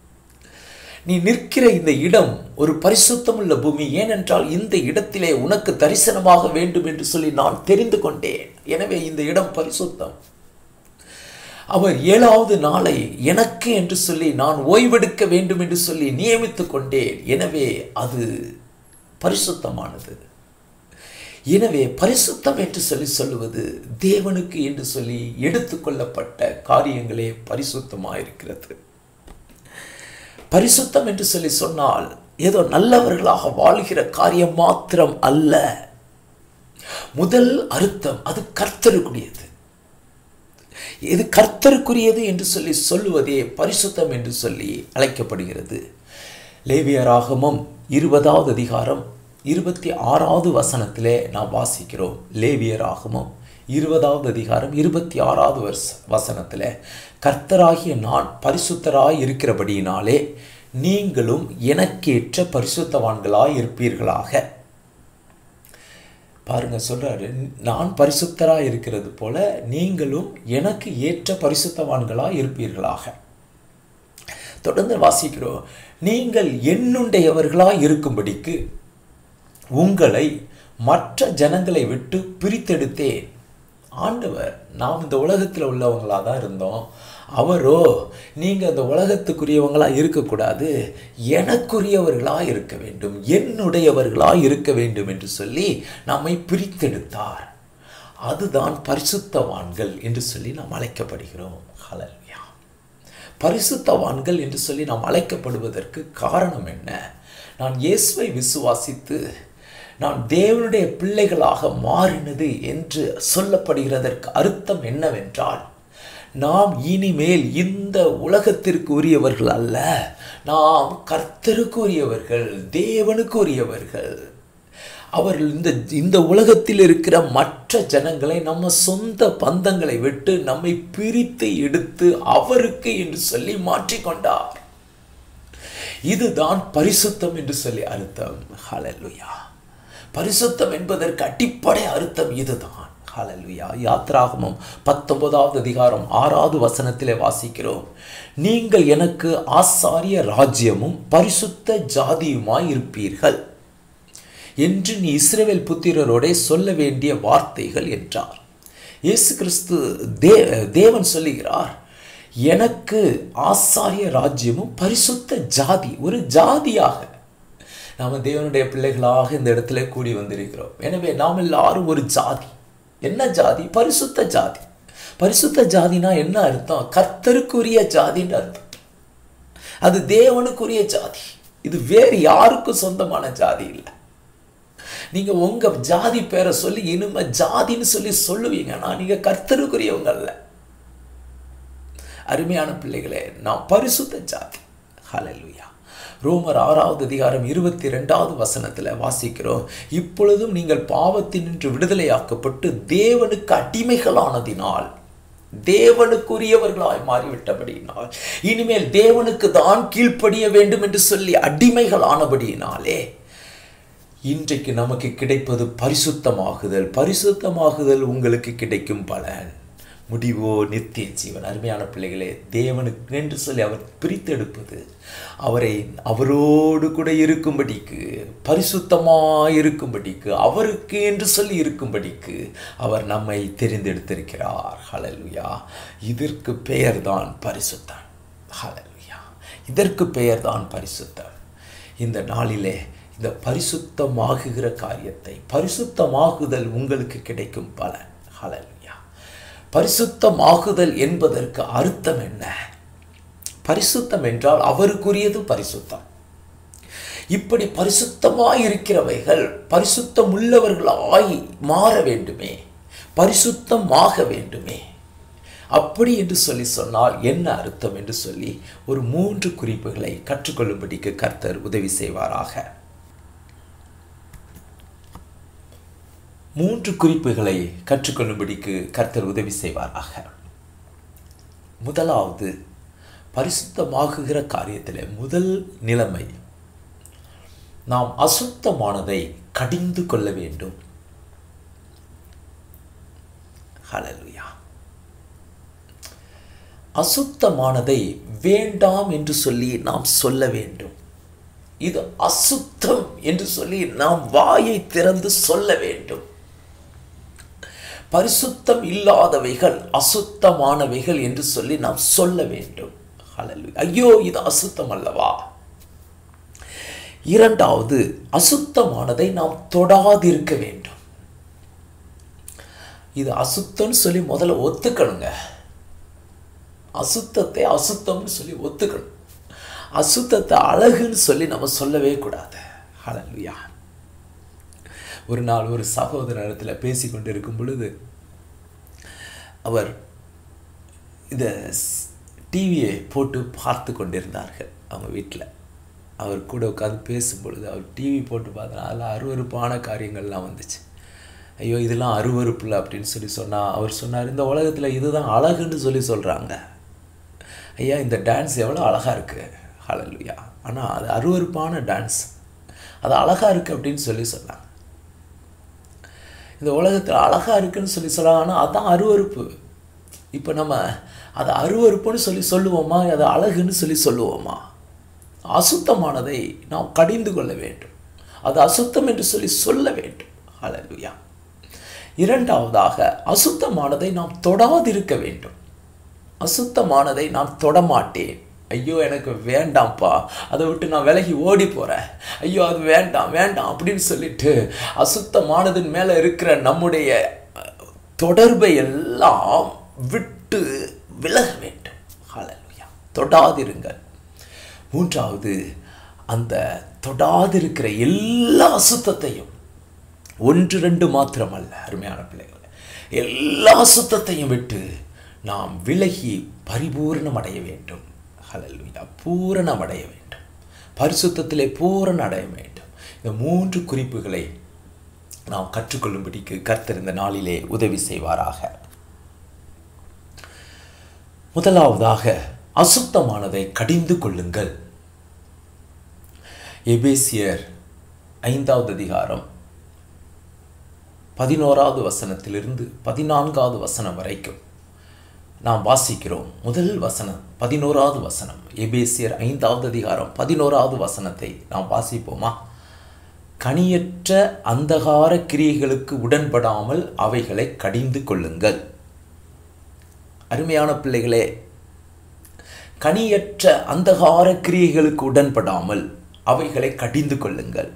நீ நிற்கிற இந்த இடம் ஒரு பரிசுத்தமுள்ள பூமி, ஏனென்றால் இந்த இடத்திலே உனக்கு தரிசனமாக வேண்டும் என்று சொல்லி நான் தெரிந்து கொண்டேன், எனவே இந்த இடம் பரிசுத்தம். அவர் 7வது நாளை எனக்கு என்று சொல்லி நான் ஓய்வெடுக்க வேண்டும் என்று சொல்லி நியமித்துக் கொண்டேன், எனவே அது பரிசுத்தமானது. எனவே பரிசுத்தம் என்று சொல்லி சொல்லுவது தேவனுக்கு என்று சொல்லி எடுத்துக்கொள்ளப்பட்ட காரியங்களே பரிசுத்தமாயிருக்கிறது. பரிசுத்தம் என்று சொல்லி சொன்னால் ஏதோ நல்லவர்களாக வாழ்கிற காரியம் மாத்திரம் அல்ல. முதல் அர்த்தம் அது கர்த்தருக்குரியது. இது கர்த்தருக்குரியது என்று சொல்லி சொல்லுவதே பரிசுத்தம் என்று சொல்லி அழைக்கப்படுகிறது. லேவியராகமம் 20வது அதிகாரம் 26வது வசனத்திலே நாம் வாசிக்கிறோம். லேவியராகமம் 20வது அதிகாரம் 26வது வசனத்தில், கர்த்தராகிய நான் பரிசுத்தராய் இருக்கிறபடியினாலே நீங்களும் எனக்கேற்ற பரிசுத்தவான்களாய் இருப்பீர்களாக. பாருங்க, சொல்றாரு, நான் பரிசுத்தராய் இருக்கிறது போல நீங்களும் எனக்கு ஏற்ற பரிசுத்தவான்களாய் இருப்பீர்களாக. தொடர்ந்து வாசிக்கிறோம், நீங்கள் என்னுடையவர்களாய் இருக்கும்படிக்கு உங்களை மற்ற ஜனங்களை விட்டு பிரித்தெடுத்தேன். ஆண்டவர், நாம் இந்த உலகத்தில் உள்ளவங்களாக தான் இருந்தோம், அவரோ நீங்கள் அந்த உலகத்துக்குரியவங்களாக இருக்கக்கூடாது, எனக்குரியவர்களாக இருக்க வேண்டும், என்னுடையவர்களாக இருக்க வேண்டும் என்று சொல்லி நம்மை பிரித்தெடுத்தார். அதுதான் பரிசுத்தவான்கள் என்று சொல்லி நாம் அழைக்கப்படுகிறோம். ஹல்லேலூயா. பரிசுத்தவான்கள் என்று சொல்லி நாம் அழைக்கப்படுவதற்கு காரணம் என்ன? நான் இயேசுவை விசுவாசித்து நான் தேவனுடைய பிள்ளைகளாக மாறினது என்று சொல்லப்படுகிறதற்கு அர்த்தம் என்னவென்றால், நாம் இனிமேல் இந்த உலகத்திற்கு உரியவர்கள் அல்ல, நாம் கர்த்தருக்கு உரியவர்கள், தேவனுக்கு உரியவர்கள். அவர்கள் இந்த உலகத்தில் இருக்கிற மற்ற ஜனங்களை, நம்ம சொந்த பந்தங்களை விட்டு நம்மை பிரித்து எடுத்து அவருக்கு என்று சொல்லி மாற்றிக்கொண்டார். இதுதான் பரிசுத்தம் என்று சொல்லி அர்த்தம். ஹல்லேலூயா. பரிசுத்தம் என்பதற்கு அடிப்படை அர்த்தம் இதுதான். ஹல்லேலூயா. யாத்ராகமம் 19வது அதிகாரம் 6வது வசனத்திலே வாசிக்கிறோம், நீங்கள் எனக்கு ஆசாரிய ராஜ்யமும் பரிசுத்த ஜாதியுமாய் இருப்பீர்கள் என்று நீ இஸ்ரவேல் புத்திரரோடே சொல்ல வேண்டிய வார்த்தைகள் என்றார். இயேசு கிறிஸ்து தேவன் சொல்லுகிறார், எனக்கு ஆசாரிய ராஜ்யமும் பரிசுத்த ஜாதி, ஒரு ஜாதியாக நாம் தேவனுடைய பிள்ளைகளாக இந்த இடத்துல கூடி வந்திருக்கிறோம். எனவே நாம் எல்லாரும் ஒரு ஜாதி. என்ன ஜாதி? பரிசுத்த ஜாதி. பரிசுத்த ஜாதினா என்ன அர்த்தம்? கர்த்தருக்குரிய ஜாதின்னு அர்த்தம். அது தேவனுக்குரிய ஜாதி. இது வேறு யாருக்கும் சொந்தமான ஜாதி இல்லை. நீங்க உங்க ஜாதி பேரை சொல்லி இனிமே ஜாதின்னு சொல்லி சொல்லுவீங்கன்னா நீங்க கர்த்தருக்குரியவங்க அல்ல. அருமையான பிள்ளைகளே, நாம் பரிசுத்த ஜாதி. ஹல்லேலூயா. ரோமர் 6வது அதிகாரம் 22வது வசனத்தில் வாசிக்கிறோம், இப்பொழுதும் நீங்கள் பாவத்தினின்று விடுதலையாக்கப்பட்டு தேவனுக்கு அடிமைகளானதினால், தேவனுக்குரியவர்களாய் மாறிவிட்டபடியினால், இனிமேல் தேவனுக்கு தான் கீழ்ப்படிய வேண்டும் என்று சொல்லி அடிமைகளானபடியினாலே இன்றைக்கு நமக்கு கிடைப்பது பரிசுத்தமாகுதல். பரிசுத்தமாகுதல் உங்களுக்கு கிடைக்கும் பலன், முடிவோ நித்திய ஜீவன். அருமையான பிள்ளைகளே, தேவனுக்கு என்று சொல்லி அவர் பிரித்தெடுப்பது, அவரோடு கூட இருக்கும்படிக்கு, பரிசுத்தமாயிருக்கும்படிக்கு, அவருக்கு என்று சொல்லி இருக்கும்படிக்கு அவர் நம்மை தெரிந்தெடுத்திருக்கிறார். ஹல்லேலூயா. இதற்கு பெயர்தான் பரிசுத்தம். ஹல்லேலூயா. இதற்கு பெயர்தான் பரிசுத்தம். இந்த நாளிலே இந்த பரிசுத்தமாகுகிற காரியத்தை, பரிசுத்தமாகுதல் உங்களுக்கு கிடைக்கும் பலன். ஹல்லேலூயா. பரிசுத்தமாகுதல் என்பதற்கு அர்த்தம் என்ன? பரிசுத்தம் என்றால் அவருக்குரியது பரிசுத்தம். இப்படி பரிசுத்தமாய் இருக்கிறவைகள் பரிசுத்தம் உள்ளவர்களாய் மாற வேண்டுமே, பரிசுத்தமாக வேண்டுமே. அப்படி என்று சொல்லி சொன்னால் என்ன அர்த்தம் என்று சொல்லி ஒரு 3 குறிப்புகளை கற்றுக்கொள்ளும்படிக்கு கர்த்தர் உதவி செய்வாராக. 3 குறிப்புகளை கற்றுக்கொள்ளும்படிக்கு கர்த்தர் உதவி செய்வாராக. முதலாவது, பரிசுத்தமாகுகிற காரியத்தில் முதல் நிலைமை, நாம் அசுத்தமானதை கடிந்து கொள்ள வேண்டும். ஹல்லேலூயா. அசுத்தமானதை வேண்டாம் என்று சொல்லி நாம் சொல்ல வேண்டும். இது அசுத்தம் என்று சொல்லி நாம் வாயை திறந்து சொல்ல வேண்டும். பரிசுத்தம் இல்லாதவைகள் அசுத்தமானவைகள் என்று சொல்லி நாம் சொல்ல வேண்டும். ஐயோ, இது அசுத்தம் அல்லவா? இரண்டாவது, அசுத்தமானதை நாம் தொடாதிருக்க வேண்டும். இது அசுத்தம்னு சொல்லி முதல்ல ஒத்துக்கணுங்க. அசுத்தத்தை அசுத்தம்னு சொல்லி ஒத்துக்கணும். அசுத்தத்தை அழகுன்னு சொல்லி நம்ம சொல்லவே கூடாது. ஹல்லேலூயா. ஒரு நாள் ஒரு சகோதரத்தில் பேசி கொண்டு இருக்கும் பொழுது அவர் இதை டிவியை போட்டு பார்த்து கொண்டிருந்தார்கள் அவங்க வீட்டில். அவர் கூட உட்காந்து பேசும்பொழுது அவர் டிவி போட்டு பார்த்தா அதில் அருவருப்பான காரியங்கள்லாம் வந்துச்சு. ஐயோ, இதெல்லாம் அருவருப்பில்லை அப்படின்னு சொல்லி சொன்னால் அவர் சொன்னார், இந்த உலகத்தில் இதுதான் அழகுன்னு சொல்லி சொல்கிறாங்க. ஐயா, இந்த டான்ஸ் எவ்வளோ அழகாக இருக்குது. ஹல்லேலூயா. ஆனால் அது அருவருப்பான டான்ஸ், அது அழகாக இருக்குது அப்படின்னு சொல்லி சொன்னாங்க. இந்த உலகத்தில் அழகாக இருக்குன்னு சொல்லி சொன்னாங்க, ஆனால் அதுதான் அருவருப்பு. இப்போ நம்ம அதை அருவருப்புன்னு சொல்லி சொல்லுவோமா, அதை அழகுன்னு சொல்லி சொல்லுவோமா? அசுத்தமானதை நாம் கடிந்து கொள்ள வேண்டும். அது அசுத்தம் என்று சொல்லி சொல்ல வேண்டும். ஹல்லேலூயா. இரண்டாவதாக, அசுத்தமானதை நாம் தொடாதிருக்க வேண்டும். அசுத்தமானதை நான் தொடமாட்டேன். ஐயோ, எனக்கு வேண்டாம்ப்பா, அதை விட்டு நான் விலகி ஓடி போகிறேன். ஐயோ, அது வேண்டாம் வேண்டாம் அப்படின்னு சொல்லிட்டு அசுத்தமானதின் மேலே இருக்கிற நம்முடைய தொடர்பை எல்லாம் விட்டு விலக வேண்டும். ஹல்லேலூயா. தொடாதிருங்கள். மூன்றாவது, அந்த தொடாதிருக்கிற எல்லா அசுத்தத்தையும், ஒன்று ரெண்டு மாத்திரமல்ல அருமையான பிள்ளைகள், எல்லா அசுத்தத்தையும் விட்டு நாம் விலகி பரிபூரணம் அடைய வேண்டும். ஹல்லேலூயா. பூரணம் அடைய வேண்டும். பரிசுத்தத்திலே பூரணம் அடைய வேண்டும். இந்த மூன்று குறிப்புகளை நாம் கற்றுக்கொள்ளும்படிக்கு கர்த்தர் இந்த நாளிலே உதவி செய்வாராக. முதலாவதாக, அசுத்தமானதை கடிந்து கொள்ளுங்கள். எபேசியர் 5வது அதிகாரம் 11வது வசனத்திலிருந்து 14வது வசனம் வரைக்கும் நாம் வாசிக்கிறோம். முதல் வசனம் 11வது வசனம். எபேசியர் 5வது அதிகாரம் 11வது வசனத்தை நாம் வாசிப்போமா? கனியற்ற அந்தகார கிரியைகளுக்கு உடன்படாமல் அவைகளை கடிந்து கொள்ளுங்கள். அருமையான பிள்ளைகளே, கனியற்ற அந்தகார கிரியைகளுக்கு உடன்படாமல் அவைகளை கடிந்து கொள்ளுங்கள்.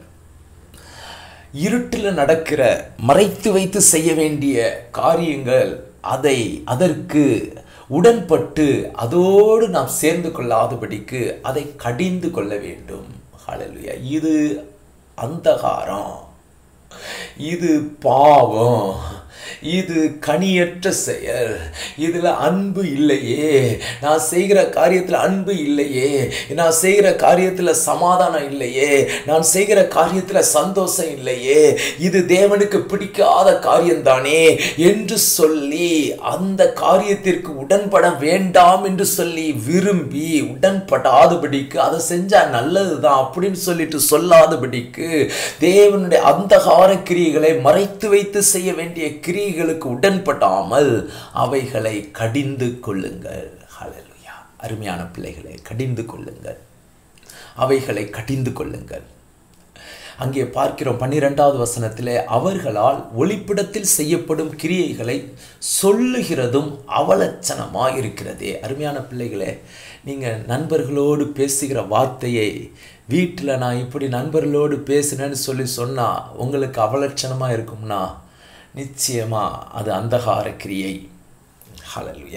இருட்டில் நடக்கிற, மறைத்து வைத்து செய்ய வேண்டிய காரியங்கள், அதற்கு உடன்பட்டு அதோடு நாம் சேர்ந்து கொள்ளாதபடிக்கு அதை கடிந்து கொள்ள வேண்டும். ஹல்லேலூயா. இது அந்தகாரம், இது பாவம், இது கனியற்ற செயல், இதில் அன்பு இல்லையே, நான் செய்கிற காரியத்தில் அன்பு இல்லையே, நான் செய்கிற காரியத்தில் சமாதானம் இல்லையே, நான் செய்கிற காரியத்தில் சந்தோஷம் இல்லையே, இது தேவனுக்கு பிடிக்காத காரியம்தானே என்று சொல்லி அந்த காரியத்திற்கு உடன்பட வேண்டாம் என்று சொல்லி விரும்பி உடன்படாதபடிக்கு, அதை செஞ்சால் நல்லது தான் அப்படின்னு சொல்லிட்டு சொல்லாதபடிக்கு, தேவனுடைய அந்தகார கிரியைகளை மறைத்து வைத்து செய்ய வேண்டிய கிரியைகளுக்கு உடன்படாமல் அவைகளை கடிந்து கொள்ளுங்கள். ஹல்லேலூயா. அருமையான பிள்ளைகளை, கடிந்து கொள்ளுங்கள். அவைகளை கடிந்து கொள்ளுங்கள். அங்கே பார்க்கிறோம் 12வது வசனத்திலே, அவர்களால் ஒளிப்பிடத்தில் செய்யப்படும் கிரியைகளை சொல்லுகிறதும் அவலட்சணமாக இருக்கிறதே. அருமையான பிள்ளைகளே, நீங்கள் நண்பர்களோடு பேசுகிற வார்த்தையை வீட்டில் நான் இப்படி நண்பர்களோடு பேசினேன்னு சொல்லி சொன்னால் உங்களுக்கு அவலட்சணமாக இருக்கும்னா நிச்சயமாக அது அந்தகார கிரியை. ஹல்லேலூயா.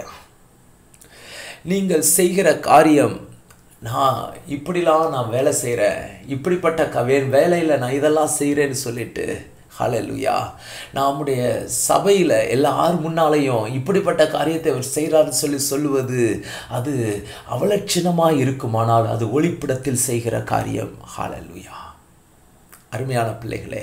நீங்கள் செய்கிற காரியம், நான் இப்படிலாம் நான் வேலை செய்கிறேன், இப்படிப்பட்ட வேலையில் நான் இதெல்லாம் செய்கிறேன்னு சொல்லிட்டு, ஹல்லேலூயா, நம்முடைய சபையில் எல்லார் முன்னாலேயும் இப்படிப்பட்ட காரியத்தை அவர் செய்கிறாருன்னு சொல்லி சொல்லுவது அது அவலட்சணமாக இருக்குமானால் அது ஒளிப்பிடத்தில் செய்கிற காரியம். ஹல்லேலூயா. அருமையான பிள்ளைகளே,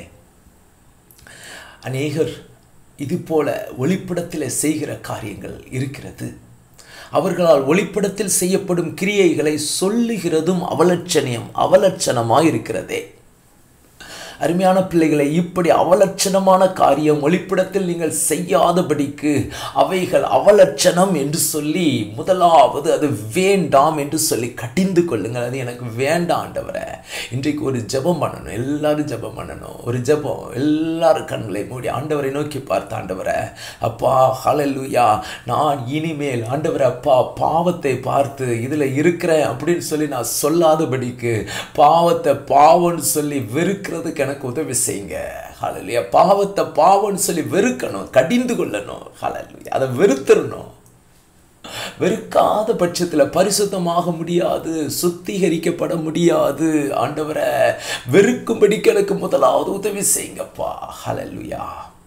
அநேகர் இது போல ஒளிப்படத்தில் செய்கிற காரியங்கள் இருக்கிறது. அவர்களால் ஒளிப்படத்தில் செய்யப்படும் கிரியைகளை சொல்லுகிறதும் அவலட்சணமாய் இருக்கிறதே. அருமையான பிள்ளைகளை, இப்படி அவலட்சணமான காரியம் ஒளிப்பிடத்தில் நீங்கள் செய்யாதபடிக்கு அவைகள் அவலட்சணம் என்று சொல்லி முதலாவது அது வேண்டாம் என்று சொல்லி கடிந்து கொள்ளுங்கள். அது எனக்கு வேண்டாம் ஆண்டவரே. இன்றைக்கு ஒரு ஜெபம் பண்ணணும், எல்லாரும் ஜெபம் பண்ணணும். ஒரு ஜெபம், எல்லாரும் கண்களை மூடி ஆண்டவரை நோக்கி பார்த்து, ஆண்டவரே அப்பா ஹல்லேலூயா, நான் இனிமேல் ஆண்டவரே அப்பா பாவத்தை பார்த்து இதில் இருக்கிறேன் அப்படின்னு சொல்லி நான் சொல்லாதபடிக்கு பாவத்தை பாவம்னு சொல்லி வெறுக்கிறதுக்கு எனக்கு உதவி செய்யுங்க. ஹல்லேலூயா. பாவத்தை பாவம்னு சொல்லி வெறுக்கணும், கடிந்து கொள்ளணும். ஹல்லேலூயா. அதை வெறுத்துடணும். வெறுக்காத பட்சத்தில் பரிசுத்தமாக முடியாது, சுத்திகரிக்கப்பட முடியாது. ஆண்டவரை வெறுக்கும்படிக்கு எனக்கு முதலாவது உதவி செய்யுங்கப்பா. ஹல்லேலூயா.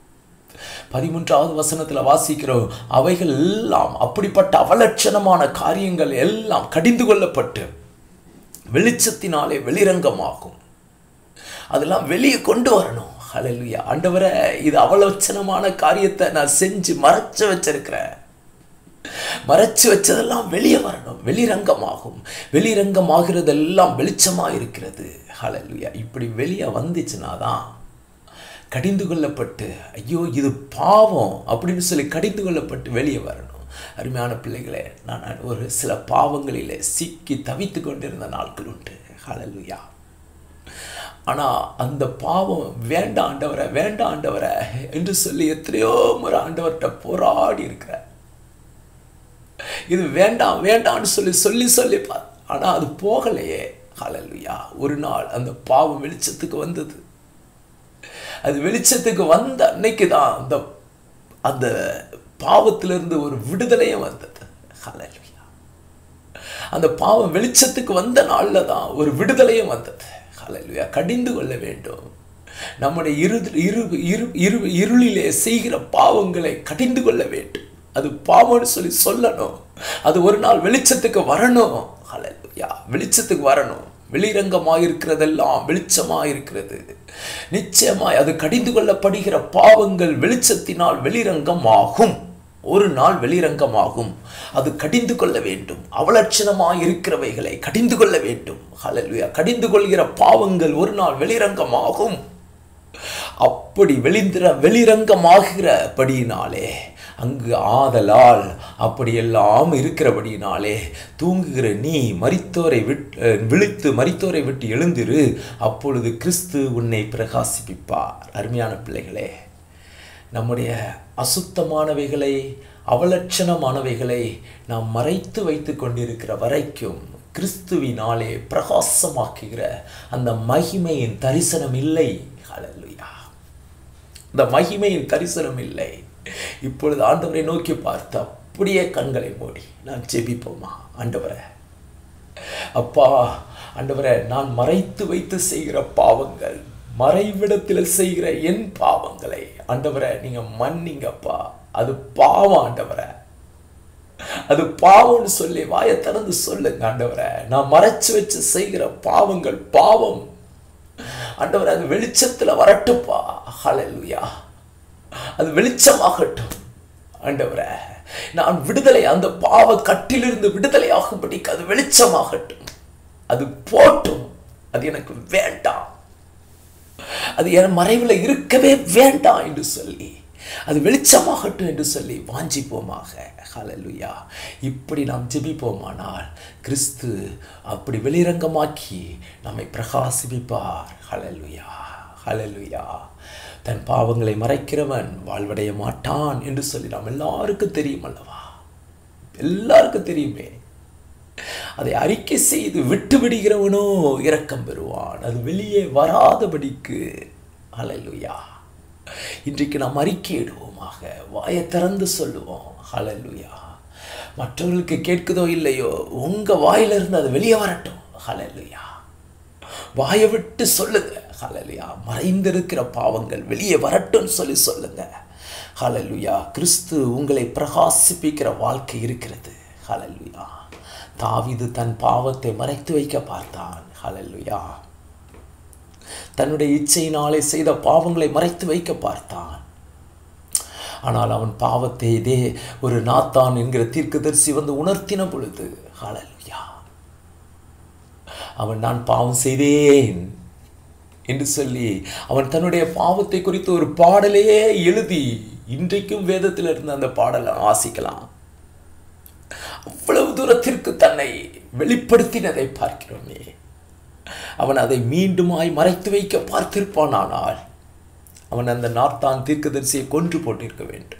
13வது வசனத்தில் வாசிக்கிறோம், அவைகள் எல்லாம் அப்படிப்பட்ட அவலட்சணமான காரியங்கள் எல்லாம் கடிந்து கொள்ளப்பட்டு வெளிச்சத்தினாலே வெளிரங்கமாகும். அதெல்லாம் வெளியே கொண்டு வரணும். ஹல்லேலூயா. ஆண்டவரே, இது அவலட்சணமான காரியத்தை நான் செஞ்சு மறைச்சு வச்சிருக்கிறேன். மறைச்சு வச்சதெல்லாம் வெளியே வரணும், வெளிரங்கமாகும். வெளிரங்கமாகிறதெல்லாம் வெளிச்சமாக இருக்கிறது. ஹல்லேலூயா. இப்படி வெளியே வந்துச்சுன்னா தான் கடிந்து கொள்ளப்பட்டு, ஐயோ இது பாவம் அப்படின்னு சொல்லி கடிந்து கொள்ளப்பட்டு வெளியே வரணும். அருமையான பிள்ளைகளே, நான் ஒரு சில பாவங்களிலே சிக்கி தவித்து கொண்டிருந்த நாட்கள் உண்டு. ஹல்லேலூயா. ஆனால் அந்த பாவம் வேண்டாம் ஆண்டவரை, வேண்டாம் ஆண்டவரை என்று சொல்லி எத்தனையோ முறை ஆண்டவர்கிட்ட போராடி இருக்கிறேன். இது வேண்டாம் வேண்டாம்னு சொல்லி சொல்லி சொல்லி ஆனால் அது போகலையே. ஹல்லேலூயா. ஒரு நாள் அந்த பாவம் வெளிச்சத்துக்கு வந்தது. அது வெளிச்சத்துக்கு வந்த அன்னைக்கு தான் அந்த அந்த பாவத்திலிருந்து ஒரு விடுதலையும் வந்தது. ஹல்லேலூயா. அந்த பாவம் வெளிச்சத்துக்கு வந்த நாளில் தான் ஒரு விடுதலையும் வந்தது. ஹல்லேலூயா. கடிந்து கொள்ள வேண்டும். நம்முடைய இருளிலே செய்கிற பாவங்களை கடிந்து கொள்ள வேண்டும். அது பாவம்னு சொல்லி சொல்லணும். அது ஒரு நாள் வெளிச்சத்துக்கு வரணும். ஹல்லேலூயா. வெளிச்சத்துக்கு வரணும். வெளிரங்கமாக இருக்கிறதெல்லாம் வெளிச்சமாக இருக்கிறது. நிச்சயமாய் அது கடிந்து கொள்ளப்படுகிற பாவங்கள் வெளிச்சத்தினால் வெளிரங்கமாகும். ஒரு நாள் வெளிரங்கமாகும். அது கடிந்து கொள்ள வேண்டும். அவலட்சணமாக இருக்கிறவைகளை கடிந்து கொள்ள வேண்டும். ஹல்லேலூயா. கடிந்து கொள்கிற பாவங்கள் ஒரு நாள் வெளிரங்கமாகும். அப்படி வெளிரங்கமாகிறபடியினாலே அங்கு ஆதலால் அப்படியெல்லாம் இருக்கிறபடியினாலே தூங்குகிற நீ விழித்து மரித்தோரை விட்டு எழுந்திரு, அப்பொழுது கிறிஸ்து உன்னை பிரகாசிப்பிப்பார். அருமையான பிள்ளைகளே, நம்முடைய அசுத்தமானவைகளை அவலட்சணமானவைகளை நாம் மறைத்து வைத்து கொண்டிருக்கிற வரைக்கும் கிறிஸ்துவினாலே பிரகாசமாக்குகிற அந்த மகிமையின் தரிசனம் இல்லை. ஹல்லேலூயா. அந்த மகிமையின் தரிசனம் இல்லை. இப்பொழுது ஆண்டவரை நோக்கி பார்த்து அப்படியே கண்களை மூடி நான் ஜெபிப்போமா? ஆண்டவரே அப்பா, ஆண்டவரே, நான் மறைத்து வைத்து செய்கிற பாவங்கள், மறைவிடத்தில் செய்கிற என் பாவங்களை ஆண்டவரே நீங்க மன்னிங்கப்பா. அது பாவம் ஆண்டவரே, அது பாவம்னு சொல்லி வாயை திறந்து சொல்லுங்க ஆண்டவரே. நான் மறைச்சு வச்சு செய்கிற பாவங்கள் பாவம் ஆண்டவரே, அது வெளிச்சத்துல வரட்டுப்பா. ஹல்லேலூயா. அது வெளிச்சமாகட்டும் ஆண்டவரே. நான் விடுதலை, அந்த பாவ கட்டிலிருந்து விடுதலை ஆகும்படிக்கு அது வெளிச்சமாகட்டும். அது போட்டும். அது எனக்கு வேண்டாம். அது என் மறைவில் இருக்கவே வேண்டாம் என்று சொல்லி அது வெளிச்சமாகட்டும் என்று சொல்லி வாஞ்சிப்போமாக. ஹல்லேலூயா. இப்படி நாம் ஜெபிப்போமானால் கிறிஸ்து அப்படி வெளிரங்கமாக்கி நம்மை பிரகாசிப்பார். ஹல்லேலூயா. ஹல்லேலூயா. தன் பாவங்களை மறைக்கிறவன் வாழ்வடைய மாட்டான் என்று சொல்லி நாம் எல்லாருக்கும் தெரியும் அல்லவா? எல்லாருக்கும் தெரியுமே. அதை அறிக்கை செய்து விட்டு விடுகிறவனோ இரக்கம் பெறுவான். அது வெளியே வராதபடிக்கு. ஹல்லேலூயா. இன்றைக்கு நாம் அறிக்கையிடுவோமாக. வாயை திறந்து சொல்லுவோம். ஹல்லேலூயா. மற்றவர்களுக்கு கேட்குதோ இல்லையோ, உங்க வாயிலிருந்து அது வெளியே வரட்டும். ஹல்லேலூயா. வாயை விட்டு சொல்லுங்க. ஹல்லேலூயா. மறைந்திருக்கிற பாவங்கள் வெளியே வரட்டும் சொல்லி சொல்லுங்க. ஹல்லேலூயா. கிறிஸ்து உங்களை பிரகாசிப்பிக்கிற வாழ்க்கை இருக்கிறது. ஹல்லேலூயா. தாவீது தன் பாவத்தை மறைத்து வைக்க பார்த்தான். ஹல்லேலூயா. தன்னுடைய இச்சையினாலே செய்த பாவங்களை மறைத்து வைக்க பார்த்தான். ஆனால் அவன் பாவத்தை இதே ஒரு நாத்தான் என்கிற தீர்க்கதரிசி வந்து உணர்த்தின பொழுது, ஹல்லேலூயா, அவன் நான் பாவம் செய்தேன் என்று சொல்லி அவன் தன்னுடைய பாவத்தை குறித்து ஒரு பாடலையே எழுதி இன்றைக்கும் வேதத்தில் இருந்து அந்த பாடலை வாசிக்கலாம். அவ்வளவு தூரத்திற்கு தன்னை வெளிப்படுத்தினதை பார்க்கிறோமே. அவன் அதை மீண்டுமாய் மறைத்து வைக்க பார்த்திருப்பானால் அவன் அந்த நாத்தான் தீர்க்கதரிசியை கொன்று போட்டிருக்க வேண்டும்.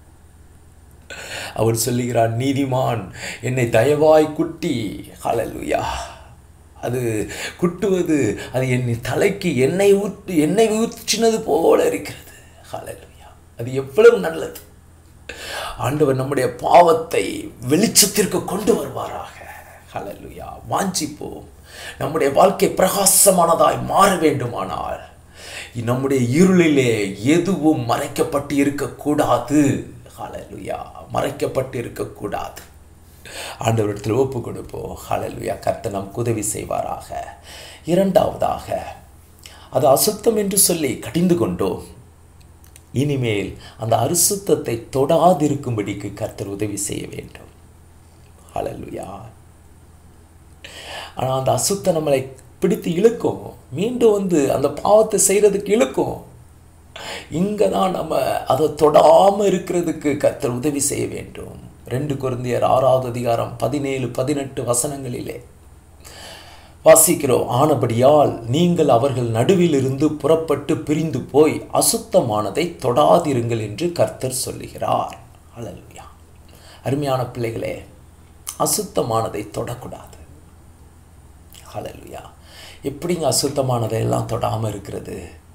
அவன் சொல்லுகிறான், நீதிமான் என்னை தயவாய் குட்டி. ஹல்லேலூயா. அது குட்டுவது அது என் தலைக்கு எண்ணெய் ஊற்றினது போல இருக்கிறது. ஹல்லேலூயா. அது எவ்வளவு நல்லது. ஆண்டவர் நம்முடைய பாவத்தை வெளிச்சத்திற்கு கொண்டு வருவாராக. ஹல்லேலூயா. வாஞ்சிப்போம். நம்முடைய வாழ்க்கை பிரகாசமானதாய் மாற வேண்டுமானால் நம்முடைய இருளிலே எதுவும் மறைக்கப்பட்டு இருக்கக்கூடாது. ஹல்லேலூயா. மறைக்கப்பட்டு இருக்கக்கூடாது. ஆண்டவரிடத்தில் ஒப்பு கொடுப்போம். ஹல்லேலூயா. கர்த்தர் நமக்கு உதவி செய்வாராக. இரண்டாவதாக, அது அசுத்தம் என்று சொல்லி கடிந்து கொண்டோம். இனிமேல் அந்த அசுத்தத்தை தொடாதிருக்கும்படிக்கு கர்த்தர் உதவி செய்ய வேண்டும். ஹல்லேலூயா. ஆனால் அந்த அசுத்தம் நம்மளை பிடித்து இழுக்கும். மீண்டும் அந்த பாவத்தை செய்கிறதுக்கு இழுக்கும். இங்கே தான் நம்ம அதை தொடாமல் இருக்கிறதுக்கு கர்த்தர் உதவி செய்ய வேண்டும். 2 கொரிந்தியர் 6வது அதிகாரம் 17-18 வசனங்களிலே வாசிக்கிறோம். ஆனபடியால் நீங்கள் அவர்கள் நடுவில் இருந்து புறப்பட்டு பிரிந்து போய் அசுத்தமானதை தொடாதிருங்கள் என்று கர்த்தர் சொல்லுகிறார். ஹல்லேலூயா. அருமையான பிள்ளைகளே, அசுத்தமானதை தொடக்கூடாது. ஹல்லேலூயா. எப்படிங்க அசுத்தமானதை எல்லாம் தொடாமல் இருக்கிறது?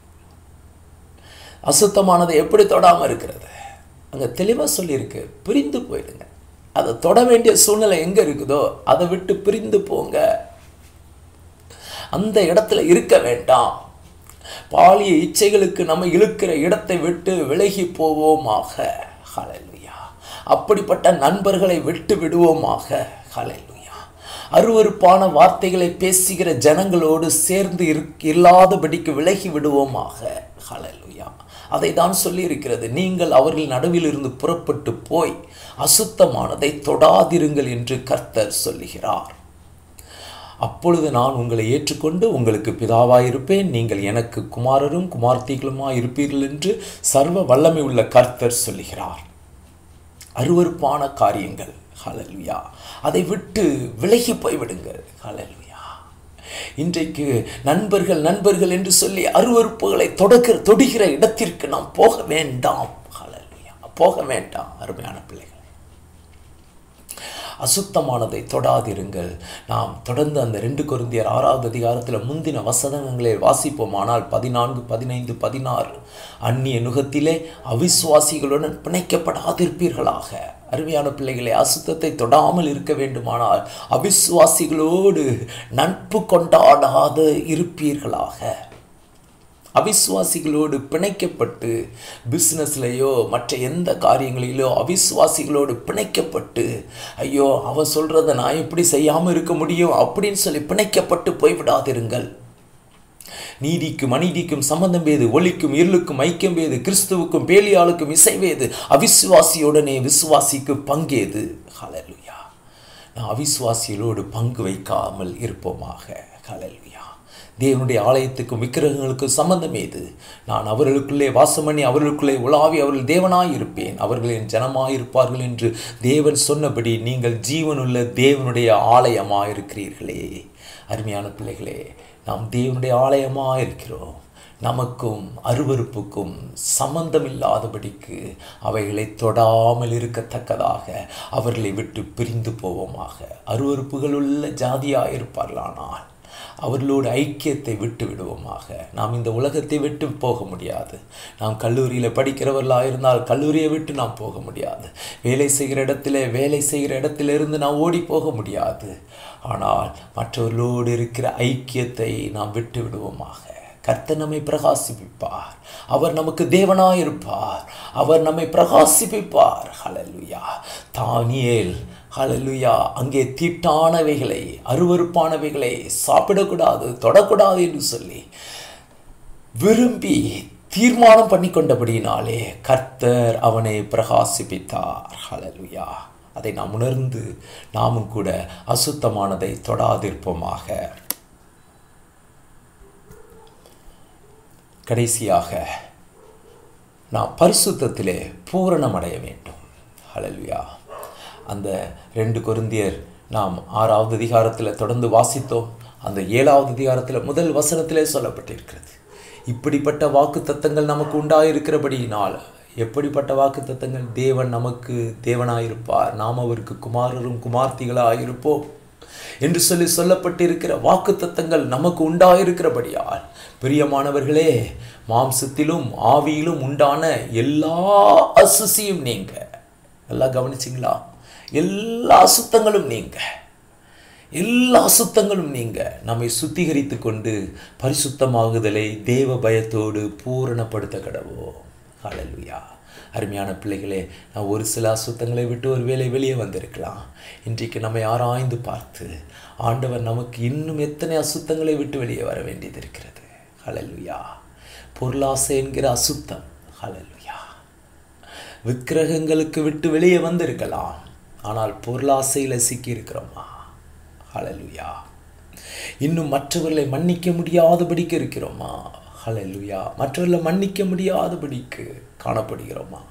அசுத்தமானதை எப்படி தொடாமல் இருக்கிறது? அங்கே தெளிவாக சொல்லியிருக்கு, பிரிந்து போயிடுங்க. அதை தொட வேண்டிய சூழ்நிலை எங்கே இருக்குதோ அதை விட்டு பிரிந்து போங்க. அந்த இடத்துல இருக்க வேண்டாம். பாலிய இச்சைகளுக்கு நம்ம இழுக்கிற இடத்தை விட்டு விலகி போவோமாக. ஹல்லேலூயா. அப்படிப்பட்ட நண்பர்களை விட்டு விடுவோமாக. ஹல்லேலூயா. அருவருப்பான வார்த்தைகளை பேசுகிற ஜனங்களோடு சேர்ந்து இல்லாதபடிக்கு விலகி விடுவோமாக. ஹல்லேலூயா. அதை தான் சொல்லி இருக்கிறது, நீங்கள் அவர்கள் நடுவில் இருந்து புறப்பட்டு போய் அசுத்தமானதை தொடாதிருங்கள் என்று கர்த்தர் சொல்லுகிறார். அப்பொழுது நான் உங்களை ஏற்றுக்கொண்டு உங்களுக்கு பிதாவாயிருப்பேன், நீங்கள் எனக்கு குமாரரும் குமார்த்திகளுமாய் இருப்பீர்கள் என்று சர்வ வல்லமை உள்ள கர்த்தர் சொல்லுகிறார். அருவருப்பான காரியங்கள், ஹல்லேலூயா, அதை விட்டு விலகி போய்விடுங்கள். ஹல்லேலூயா. இன்றைக்கு நண்பர்கள் என்று சொல்லி அருவருப்புகளை தொடுகிற இடத்திற்கு நாம் போக வேண்டாம். ஹல்லேலூயா. போக வேண்டாம். அருமையான பிள்ளைகள், அசுத்தமானதை தொடாதிருங்கள். நாம் தொடர்ந்து அந்த 2 கொரிந்தியர் 6வது அதிகாரத்தில் முந்தின வசனங்களை வாசிப்போமானால் 14, 15, 16 அந்நிய நுகத்திலே அவிசுவாசிகளுடன் பிணைக்கப்படாதிருப்பீர்களாக. அருமையான பிள்ளைகளை, அசுத்தத்தை தொடாமல் இருக்க வேண்டுமானால் அவிசுவாசிகளோடு நட்பு கொண்டாடாத இருப்பீர்களாக. அவிசுவாசிகளோடு பிணைக்கப்பட்டு பிஸ்னஸ்லையோ மற்ற எந்த காரியங்களிலோ அவிசுவாசிகளோடு பிணைக்கப்பட்டு, ஐயோ அவன் சொல்கிறத நான் எப்படி செய்யாமல் இருக்க முடியும் அப்படின்னு சொல்லி பிணைக்கப்பட்டு போய்விடாதிருங்கள். நீதிக்கும் அநீதிக்கும் சம்பந்தம் வேது, ஒளிக்கும் இருளுக்கும் ஐக்கியம் வேது, கிறிஸ்துவுக்கும் பேலியாளுக்கும் இசைவேது, அவிசுவாசியுடனே விசுவாசிக்கு பங்கேது. ஹல்லேலூயா. நான் அவிசுவாசிகளோடு பங்கு வைக்காமல் இருப்போமாக. ஹல்லேலூயா. தேவனுடைய ஆலயத்துக்கும் விக்கிரகங்களுக்கும் சம்பந்தம் ஏது? நான் அவர்களுக்குள்ளே வாசம் பண்ணி அவர்களுக்குள்ளே உலாவி அவர்கள் தேவனாய் இருப்பேன், அவர்கள் என் ஜனமாயிருப்பார்கள் என்று தேவன் சொன்னபடி நீங்கள் ஜீவனுள்ள தேவனுடைய ஆலயமாயிருக்கிறீர்களே. அருமையான பிள்ளைகளே, நாம் தேவனுடைய ஆலயமாக இருக்கிறோம். நமக்கும் அருவருப்புக்கும் சம்பந்தமில்லாதபடிக்கு அவைகளை தொடாமல் இருக்கத்தக்கதாக அவர்களை விட்டு பிரிந்து போவோமாக. அருவருப்புகள் உள்ள ஜாதியாக இருப்பார்களானால் அவர்களோடு ஐக்கியத்தை விட்டு விடுவோமாக. நாம் இந்த உலகத்தை விட்டு போக முடியாது. நாம் கல்லூரியில் படிக்கிறவர்களாக இருந்தால் கல்லூரியை விட்டு நாம் போக முடியாது. வேலை செய்கிற இடத்திலிருந்து நாம் ஓடி போக முடியாது. ஆனால் மற்றவர்களோடு இருக்கிற ஐக்கியத்தை நாம் விட்டு விடுவோமாக. கர்த்தர் நம்மை பிரகாசிப்பிப்பார். அவர் நமக்கு தேவனாயிருப்பார். அவர் நம்மை பிரகாசிப்பிப்பார். ஹல்லேலூயா. தானியேல், ஹல்லேலூயா, அங்கே தீட்டானவைகளை அருவருப்பானவைகளை சாப்பிடக்கூடாது, தொடக்கூடாது என்று சொல்லி விரும்பி தீர்மானம் பண்ணி கொண்டபடியினாலே கர்த்தர் அவனை பிரகாசிப்பித்தார். ஹல்லேலூயா. அதை நாம் உணர்ந்து நாமும் கூட அசுத்தமானதை தொடாதிருப்போமாக. கடைசியாக நாம் பரிசுத்தத்திலே பூரணமடைய வேண்டும். ஹல்லேலூயா. அந்த 2 கொரிந்தியர் நாம் 6வது அதிகாரத்தில் தொடர்ந்து வாசித்தோம். அந்த 7வது அதிகாரத்தில் முதல் வசனத்திலே சொல்லப்பட்டிருக்கிறது. இப்படிப்பட்ட வாக்கு தத்தங்கள் நமக்கு உண்டாயிருக்கிறபடியினால், எப்படிப்பட்ட வாக்கு தத்தங்கள்? தேவன் நமக்கு தேவனாயிருப்பார், நாம் அவருக்கு குமாரரும் குமார்த்திகளாயிருப்போம் என்று சொல்லப்பட்டிருக்கிற வாக்கு தத்தங்கள் நமக்கு உண்டாயிருக்கிறபடியால், பிரியமானவர்களே, மாம்சத்திலும் ஆவியிலும் உண்டான எல்லா அசுசியும் நீங்க, எல்லாம் கவனிச்சிங்களா? எல்லா அசுத்தங்களும் நீங்க, எல்லா அசுத்தங்களும் நீங்க நம்மை சுத்திகரித்து கொண்டு பரிசுத்தமாகுதலை தேவ பயத்தோடு பூரணப்படுத்த கடவோம். ஹல்லேலூயா. அருமையான பிள்ளைகளே, நான் ஒரு சில அசுத்தங்களை விட்டு ஒரு வேளை வெளியே வந்திருக்கலாம். இன்றைக்கு நம்மை ஆராய்ந்து பார்த்து ஆண்டவர் நமக்கு இன்னும் எத்தனை அசுத்தங்களை விட்டு வெளியே வர வேண்டியது இருக்கிறது. ஹல்லேலூயா. பொருளாசை என்கிற அசுத்தம். ஹல்லேலூயா. விக்கிரகங்களுக்கு விட்டு வெளியே வந்திருக்கலாம், ஆனால் பொருளாசையில் சிக்கியிருக்கிறோமா? ஹல்லேலூயா. இன்னும் மற்றவர்களை மன்னிக்க முடியாதபடிக்கு இருக்கிறோமா? ஹல்லேலூயா. மற்றவர்களை மன்னிக்க முடியாதபடிக்கு காணப்படுகிறோமா?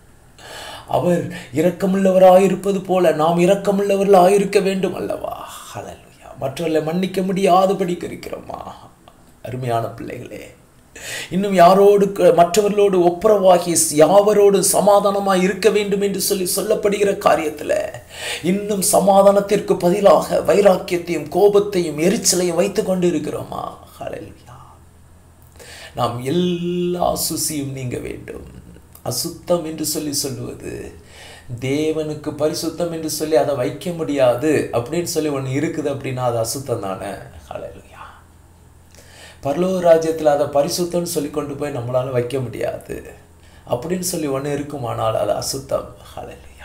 அவர் இரக்கமுள்ளவராயிருப்பது போல நாம் இரக்கமுள்ளவர்களாயிருக்க வேண்டும் அல்லவா? ஹல்லேலூயா. மற்றவர்களை மன்னிக்க முடியாதபடிக்கு இருக்கிறோமா? அருமையான பிள்ளைகளே, இன்னும் யாரோடு மற்றவர்களோடு ஒப்புரவாகி யாவரோடு சமாதானமாய் இருக்க வேண்டும் என்று சொல்லப்படுகிற காரியத்தில் இன்னும் சமாதானத்திற்கு பதிலாக வைராக்கியத்தையும் கோபத்தையும் எரிச்சலையும் வைத்து கொண்டு இருக்கிறோமா? ஹல்லேலூயா. நாம் எல்லா அசுசியும் நீங்க வேண்டும். அசுத்தம் என்று சொல்லுவது தேவனுக்கு பரிசுத்தம் என்று சொல்லி அதை வைக்க முடியாது அப்படின்னு சொல்லி ஒன்று இருக்குது அப்படின்னா அது அசுத்தம் தானே? ஹல்லேலூயா. பரலோக ராஜ்யத்தில் அதை பரிசுத்தம்னு சொல்லி கொண்டு போய் நம்மளால் வைக்க முடியாது அப்படின்னு சொல்லி ஒன்று இருக்குமானால் அது அசுத்தம். ஹல்லேலூயா.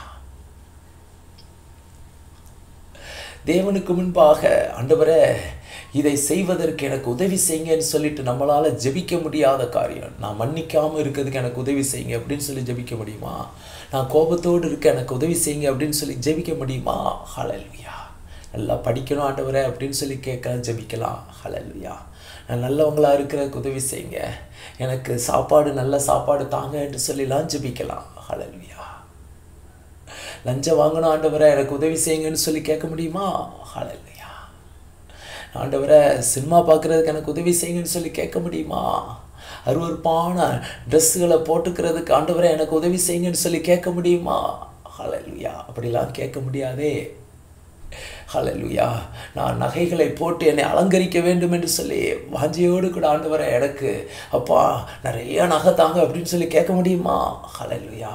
தேவனுக்கு முன்பாக, ஆண்டவரே இதை செய்வதற்கு எனக்கு உதவி செய்யுங்கன்னு சொல்லிட்டு நம்மளால் ஜெபிக்க முடியாத காரியம். நான் மன்னிக்காமல் இருக்கிறதுக்கு எனக்கு உதவி செய்யுங்க அப்படின்னு சொல்லி ஜெபிக்க முடியுமா? நான் கோபத்தோடு இருக்க எனக்கு உதவி செய்யுங்க அப்படின்னு சொல்லி ஜெபிக்க முடியுமா? ஹல்லேலூயா. நல்லா படிக்கணும் ஆண்டவரே அப்படின்னு சொல்லி கேட்க ஜெபிக்கலாம். ஹல்லேலூயா. நான் நல்லவங்களாக இருக்கிறதுக்கு உதவி செய்யுங்க, எனக்கு சாப்பாடு நல்ல சாப்பாடு தாங்க என்று சொல்லிலாம் ஜெபிக்கலாம். ஹல்லேலூயா. லஞ்சம் வாங்கணும் ஆண்டவரே எனக்கு உதவி செய்யுங்கன்னு சொல்லி கேட்க முடியுமா? ஹல்லேலூயா. ஆண்டவரே சினிமா பார்க்குறதுக்கு எனக்கு உதவி செய்யுங்கன்னு சொல்லி கேட்க முடியுமா? அருவருப்பான ட்ரெஸ்ஸுகளை போட்டுக்கிறதுக்கு ஆண்டவரே எனக்கு உதவி செய்யுங்கன்னு சொல்லி கேட்க முடியுமா? ஹல்லேலூயா. அப்படிலாம் கேட்க முடியாதே. ஹல்லேலூயா. நான் நகைகளை போட்டு என்னை அலங்கரிக்க வேண்டும் என்று சொல்லி வாஞ்சியோடு கூட ஆண்டவரே எனக்கு அப்பா நிறைய நகை தாங்க அப்படின்னு சொல்லி கேட்க முடியுமா? ஹல்லேலூயா.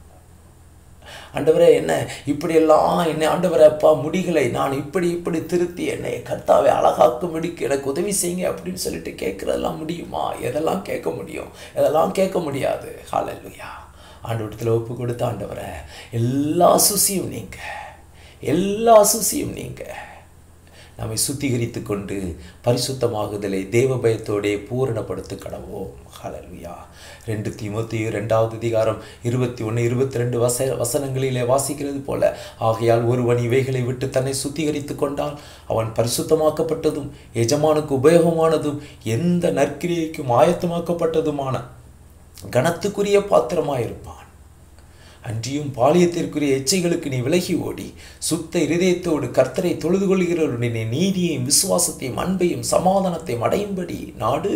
ஆண்டவரே என்ன இப்படியெல்லாம் என்னை ஆண்டவரே அப்பா முடிகளை நான் இப்படி திருத்தி என்னை கர்த்தாவை அழகாக்கும்படிக்கு எனக்கு உதவி செய்யுங்க அப்படின்னு சொல்லிட்டு கேட்குறதெல்லாம் முடியுமா? எதெல்லாம் கேட்க முடியும், எதெல்லாம் கேட்க முடியாது. ஹல்லேலூயா. ஆண்டவரத்தில் ஒப்பு கொடுத்த ஆண்டவரே எல்லா அசுசியும் நீங்க, எல்லா அசுசியும் நீங்க நம்மை சுத்திகரித்து கொண்டு பரிசுத்தமாகுதலை தேவ பயத்தோடே பூரணப்படுத்த கடவோம். ஹல்லேலூயா. 2 தீமோத்தேயு 2வது அதிகாரம் 21, 22 வசனங்களிலே வாசிக்கிறது போல, ஆகையால் ஒருவன் இவைகளை விட்டு தன்னை சுத்திகரித்து கொண்டால் அவன் பரிசுத்தமாக்கப்பட்டதும் எஜமானுக்கு உபயோகமானதும் எந்த நற்கிரியைக்கும் ஆயத்தமாக்கப்பட்டதுமான கனத்துக்குரிய பாத்திரமாயிருப்பான். அன்றியும் பாலியத்திற்குரிய எச்சைகளுக்கு நீ விலகி ஓடி சுத்த இருதயத்தோடு கர்த்தரை தொழுது கொள்கிறவருடைய நீதியையும் விசுவாசத்தையும் அன்பையும் சமாதானத்தையும் அடையும்படி நாடு.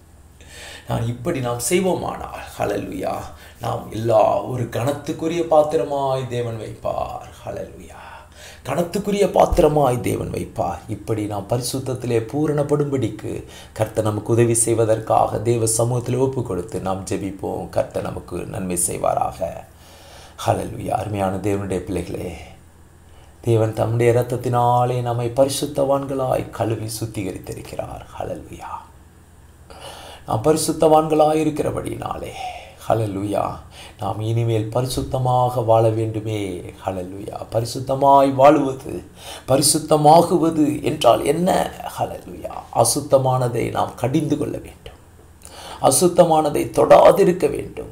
நாம் செய்வோமானால் ஹல்லேலூயா, நாம் எல்லா ஒரு கனத்துக்குரிய பாத்திரமாய் தேவன் வைப்பார். ஹல்லேலூயா. கனத்துக்குரிய பாத்திரமாய் தேவன் வைப்பார். இப்படி நாம் பரிசுத்தத்திலே பூரணப்படும்படிக்கு கர்த்தர் நமக்கு உதவி செய்வதற்காக தேவ சமூகத்தில் ஒப்பு கொடுத்து நாம் ஜெபிப்போம். கர்த்தர் நமக்கு நன்மை செய்வாராக. ஹல்லேலூயா. அருமையான தேவனுடைய பிள்ளைகளே, தேவன் தம்முடைய இரத்தத்தினாலே நம்மை பரிசுத்தவான்களாய் கழுவி சுத்திகரித்திருக்கிறார். ஹல்லேலூயா. நாம் பரிசுத்தவான்களாய் இருக்கிறபடினாலே ஹல்லேலூயா நாம் இனிமேல் பரிசுத்தமாக வாழ வேண்டுமே. ஹல்லேலூயா. பரிசுத்தமாய் வாழுவது, பரிசுத்தமாகுவது என்றால் என்ன? ஹல்லேலூயா. அசுத்தமானதை நாம் கடிந்து கொள்ள வேண்டும், அசுத்தமானதை தொடாதிருக்க வேண்டும்.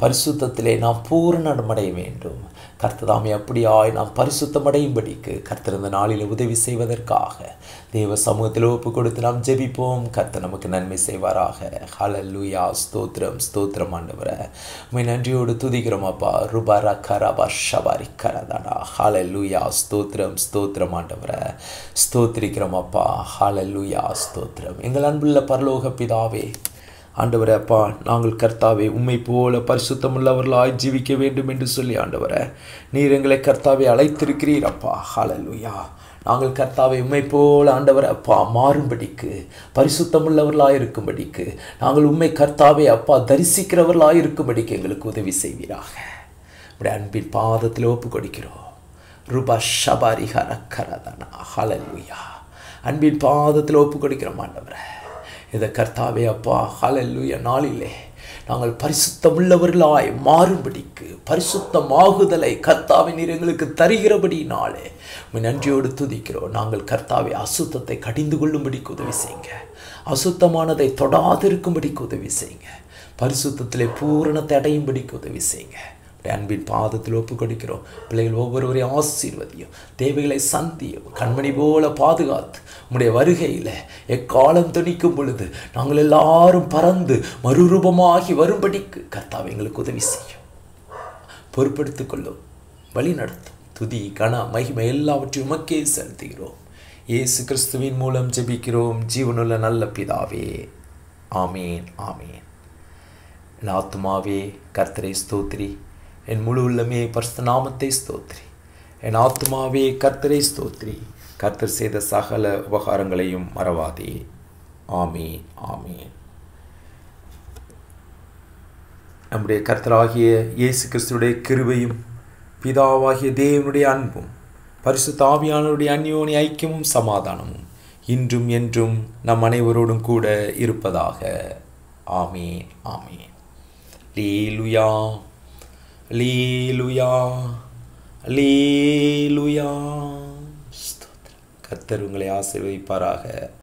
பரிசுத்தத்திலே நாம் பூரணமடைய வேண்டும். கர்த்ததாமே அப்படியாய் நாம் பரிசுத்தமடையும்படிக்கு கர்த்தர் இந்த நாளில் உதவி செய்வதற்காக தேவ சமூகத்தில் ஒப்பு கொடுத்து நாம் ஜெபிப்போம். கர்த்தர் நமக்கு நன்மை செய்வாராக. ஹல்லேலூயா. ஸ்தோத்திரம் ஸ்தோத்திரம் ஆண்டவரே, உம்மை நன்றியோடு துதிக்கிறோம் அப்பா. ருபரா கரபா ஷபாரி கரதாடா. ஹல்லேலூயா. ஸ்தோத்திரம் ஸ்தோத்திரம் ஆண்டவரே, ஸ்தோத்திரிக்கிறோம் அப்பா. ஹல்லேலூயா. ஸ்தோத்திரம். எங்கள் அன்புள்ள பரலோக பிதாவே, ஆண்டவரே அப்பா, நாங்கள் கர்த்தாவே உம்மை போல பரிசுத்தமுள்ளவர்களாய் ஜீவிக்க வேண்டும் என்று சொல்லி ஆண்டவரே நீர் எங்களை கர்த்தாவே அழைத்திருக்கிறீர் அப்பா. ஹல்லேலூயா. நாங்கள் கர்த்தாவை உம்மை போல ஆண்டவரே அப்பா மாறும்படிக்கு, பரிசுத்தமுள்ளவர்களாக இருக்கும்படிக்கு, நாங்கள் உம்மை கர்த்தாவே அப்பா தரிசிக்கிறவர்களாக இருக்கும்படிக்கு எங்களுக்கு உதவி செய்வீராக. உடைய அன்பின் பாதத்தில் ஒப்பு கொடுக்கிறோம். ரூபா ஷபாரி ஹரக்கரதனா. ஹல்லேலூயா. அன்பின் பாதத்தில் ஒப்பு கொடுக்கிறோம் ஆண்டவரே. இதை கர்த்தாவே அப்பா ஹல்லேலூயா நாளிலே நாங்கள் பரிசுத்தமுள்ளவர்களாய் மாறும்படிக்கு, பரிசுத்தமாகுதலை கர்த்தாவை நீர் எங்களுக்கு தருகிறபடினாலே நன்றியோடு துதிக்கிறோம். நாங்கள் கர்த்தாவை அசுத்தத்தை கடிந்து கொள்ளும்படிக்கு உதவி செய்யுங்க. அசுத்தமானதை தொடாதிருக்கும்படிக்கு உதவி செய்யுங்க. பரிசுத்தத்திலே பூரணத்தை அடையும்படிக்கு உதவி செய்யுங்க. அன்பின் பாதத்தில் ஒப்பு கொடுக்கிறோம். பிள்ளைகள் ஒவ்வொருவரையும் ஆசீர்வதியும், தேவைகளை சந்தியும், கண்மணி போல பாதுகாத்து உம்முடைய வருகையில் எக்காலம் துணிக்கும் பொழுது நாங்கள் எல்லாரும் பறந்து மறுரூபமாகி வரும்படிக்கு கர்த்தாவை எங்களுக்கு உதவி செய்யும். பொறுப்படுத்திக் கொள்ளும், வழி நடத்தும். துதி கன மகிமை எல்லாவற்றையும் உமக்கே செலுத்துகிறோம். இயேசு கிறிஸ்துவின் மூலம் ஜெபிக்கிறோம் ஜீவனுள்ள நல்ல பிதாவே. ஆமீன் ஆமீன். என் ஆத்துமாவே கர்த்தரை ஸ்தோத்திரி, என் முழு உள்ளமே பரிசுத்த நாமத்தை ஸ்தோத்திரி. என் ஆத்துமாவே கர்த்தரை ஸ்தோத்திரி, கர்த்தர் செய்த சகல உபகாரங்களையும் மறவாதே. ஆமீன் ஆமீன். நம்முடைய கர்த்தராகிய இயேசு கிறிஸ்துடைய கிருபையும் பிதாவாகிய தேவனுடைய அன்பும் பரிசுத்த ஆவியானவருடைய அந்யோன்ய ஐக்கியமும் சமாதானமும் இன்றும் என்றும் நம் அனைவரோடும் கூட இருப்பதாக. ஆமீன் ஆமீன். அல்லேலூயா அல்லேலூயா அல்லேலூயா. கர்த்தர் உங்களை ஆசீர்வதிப்பாராக.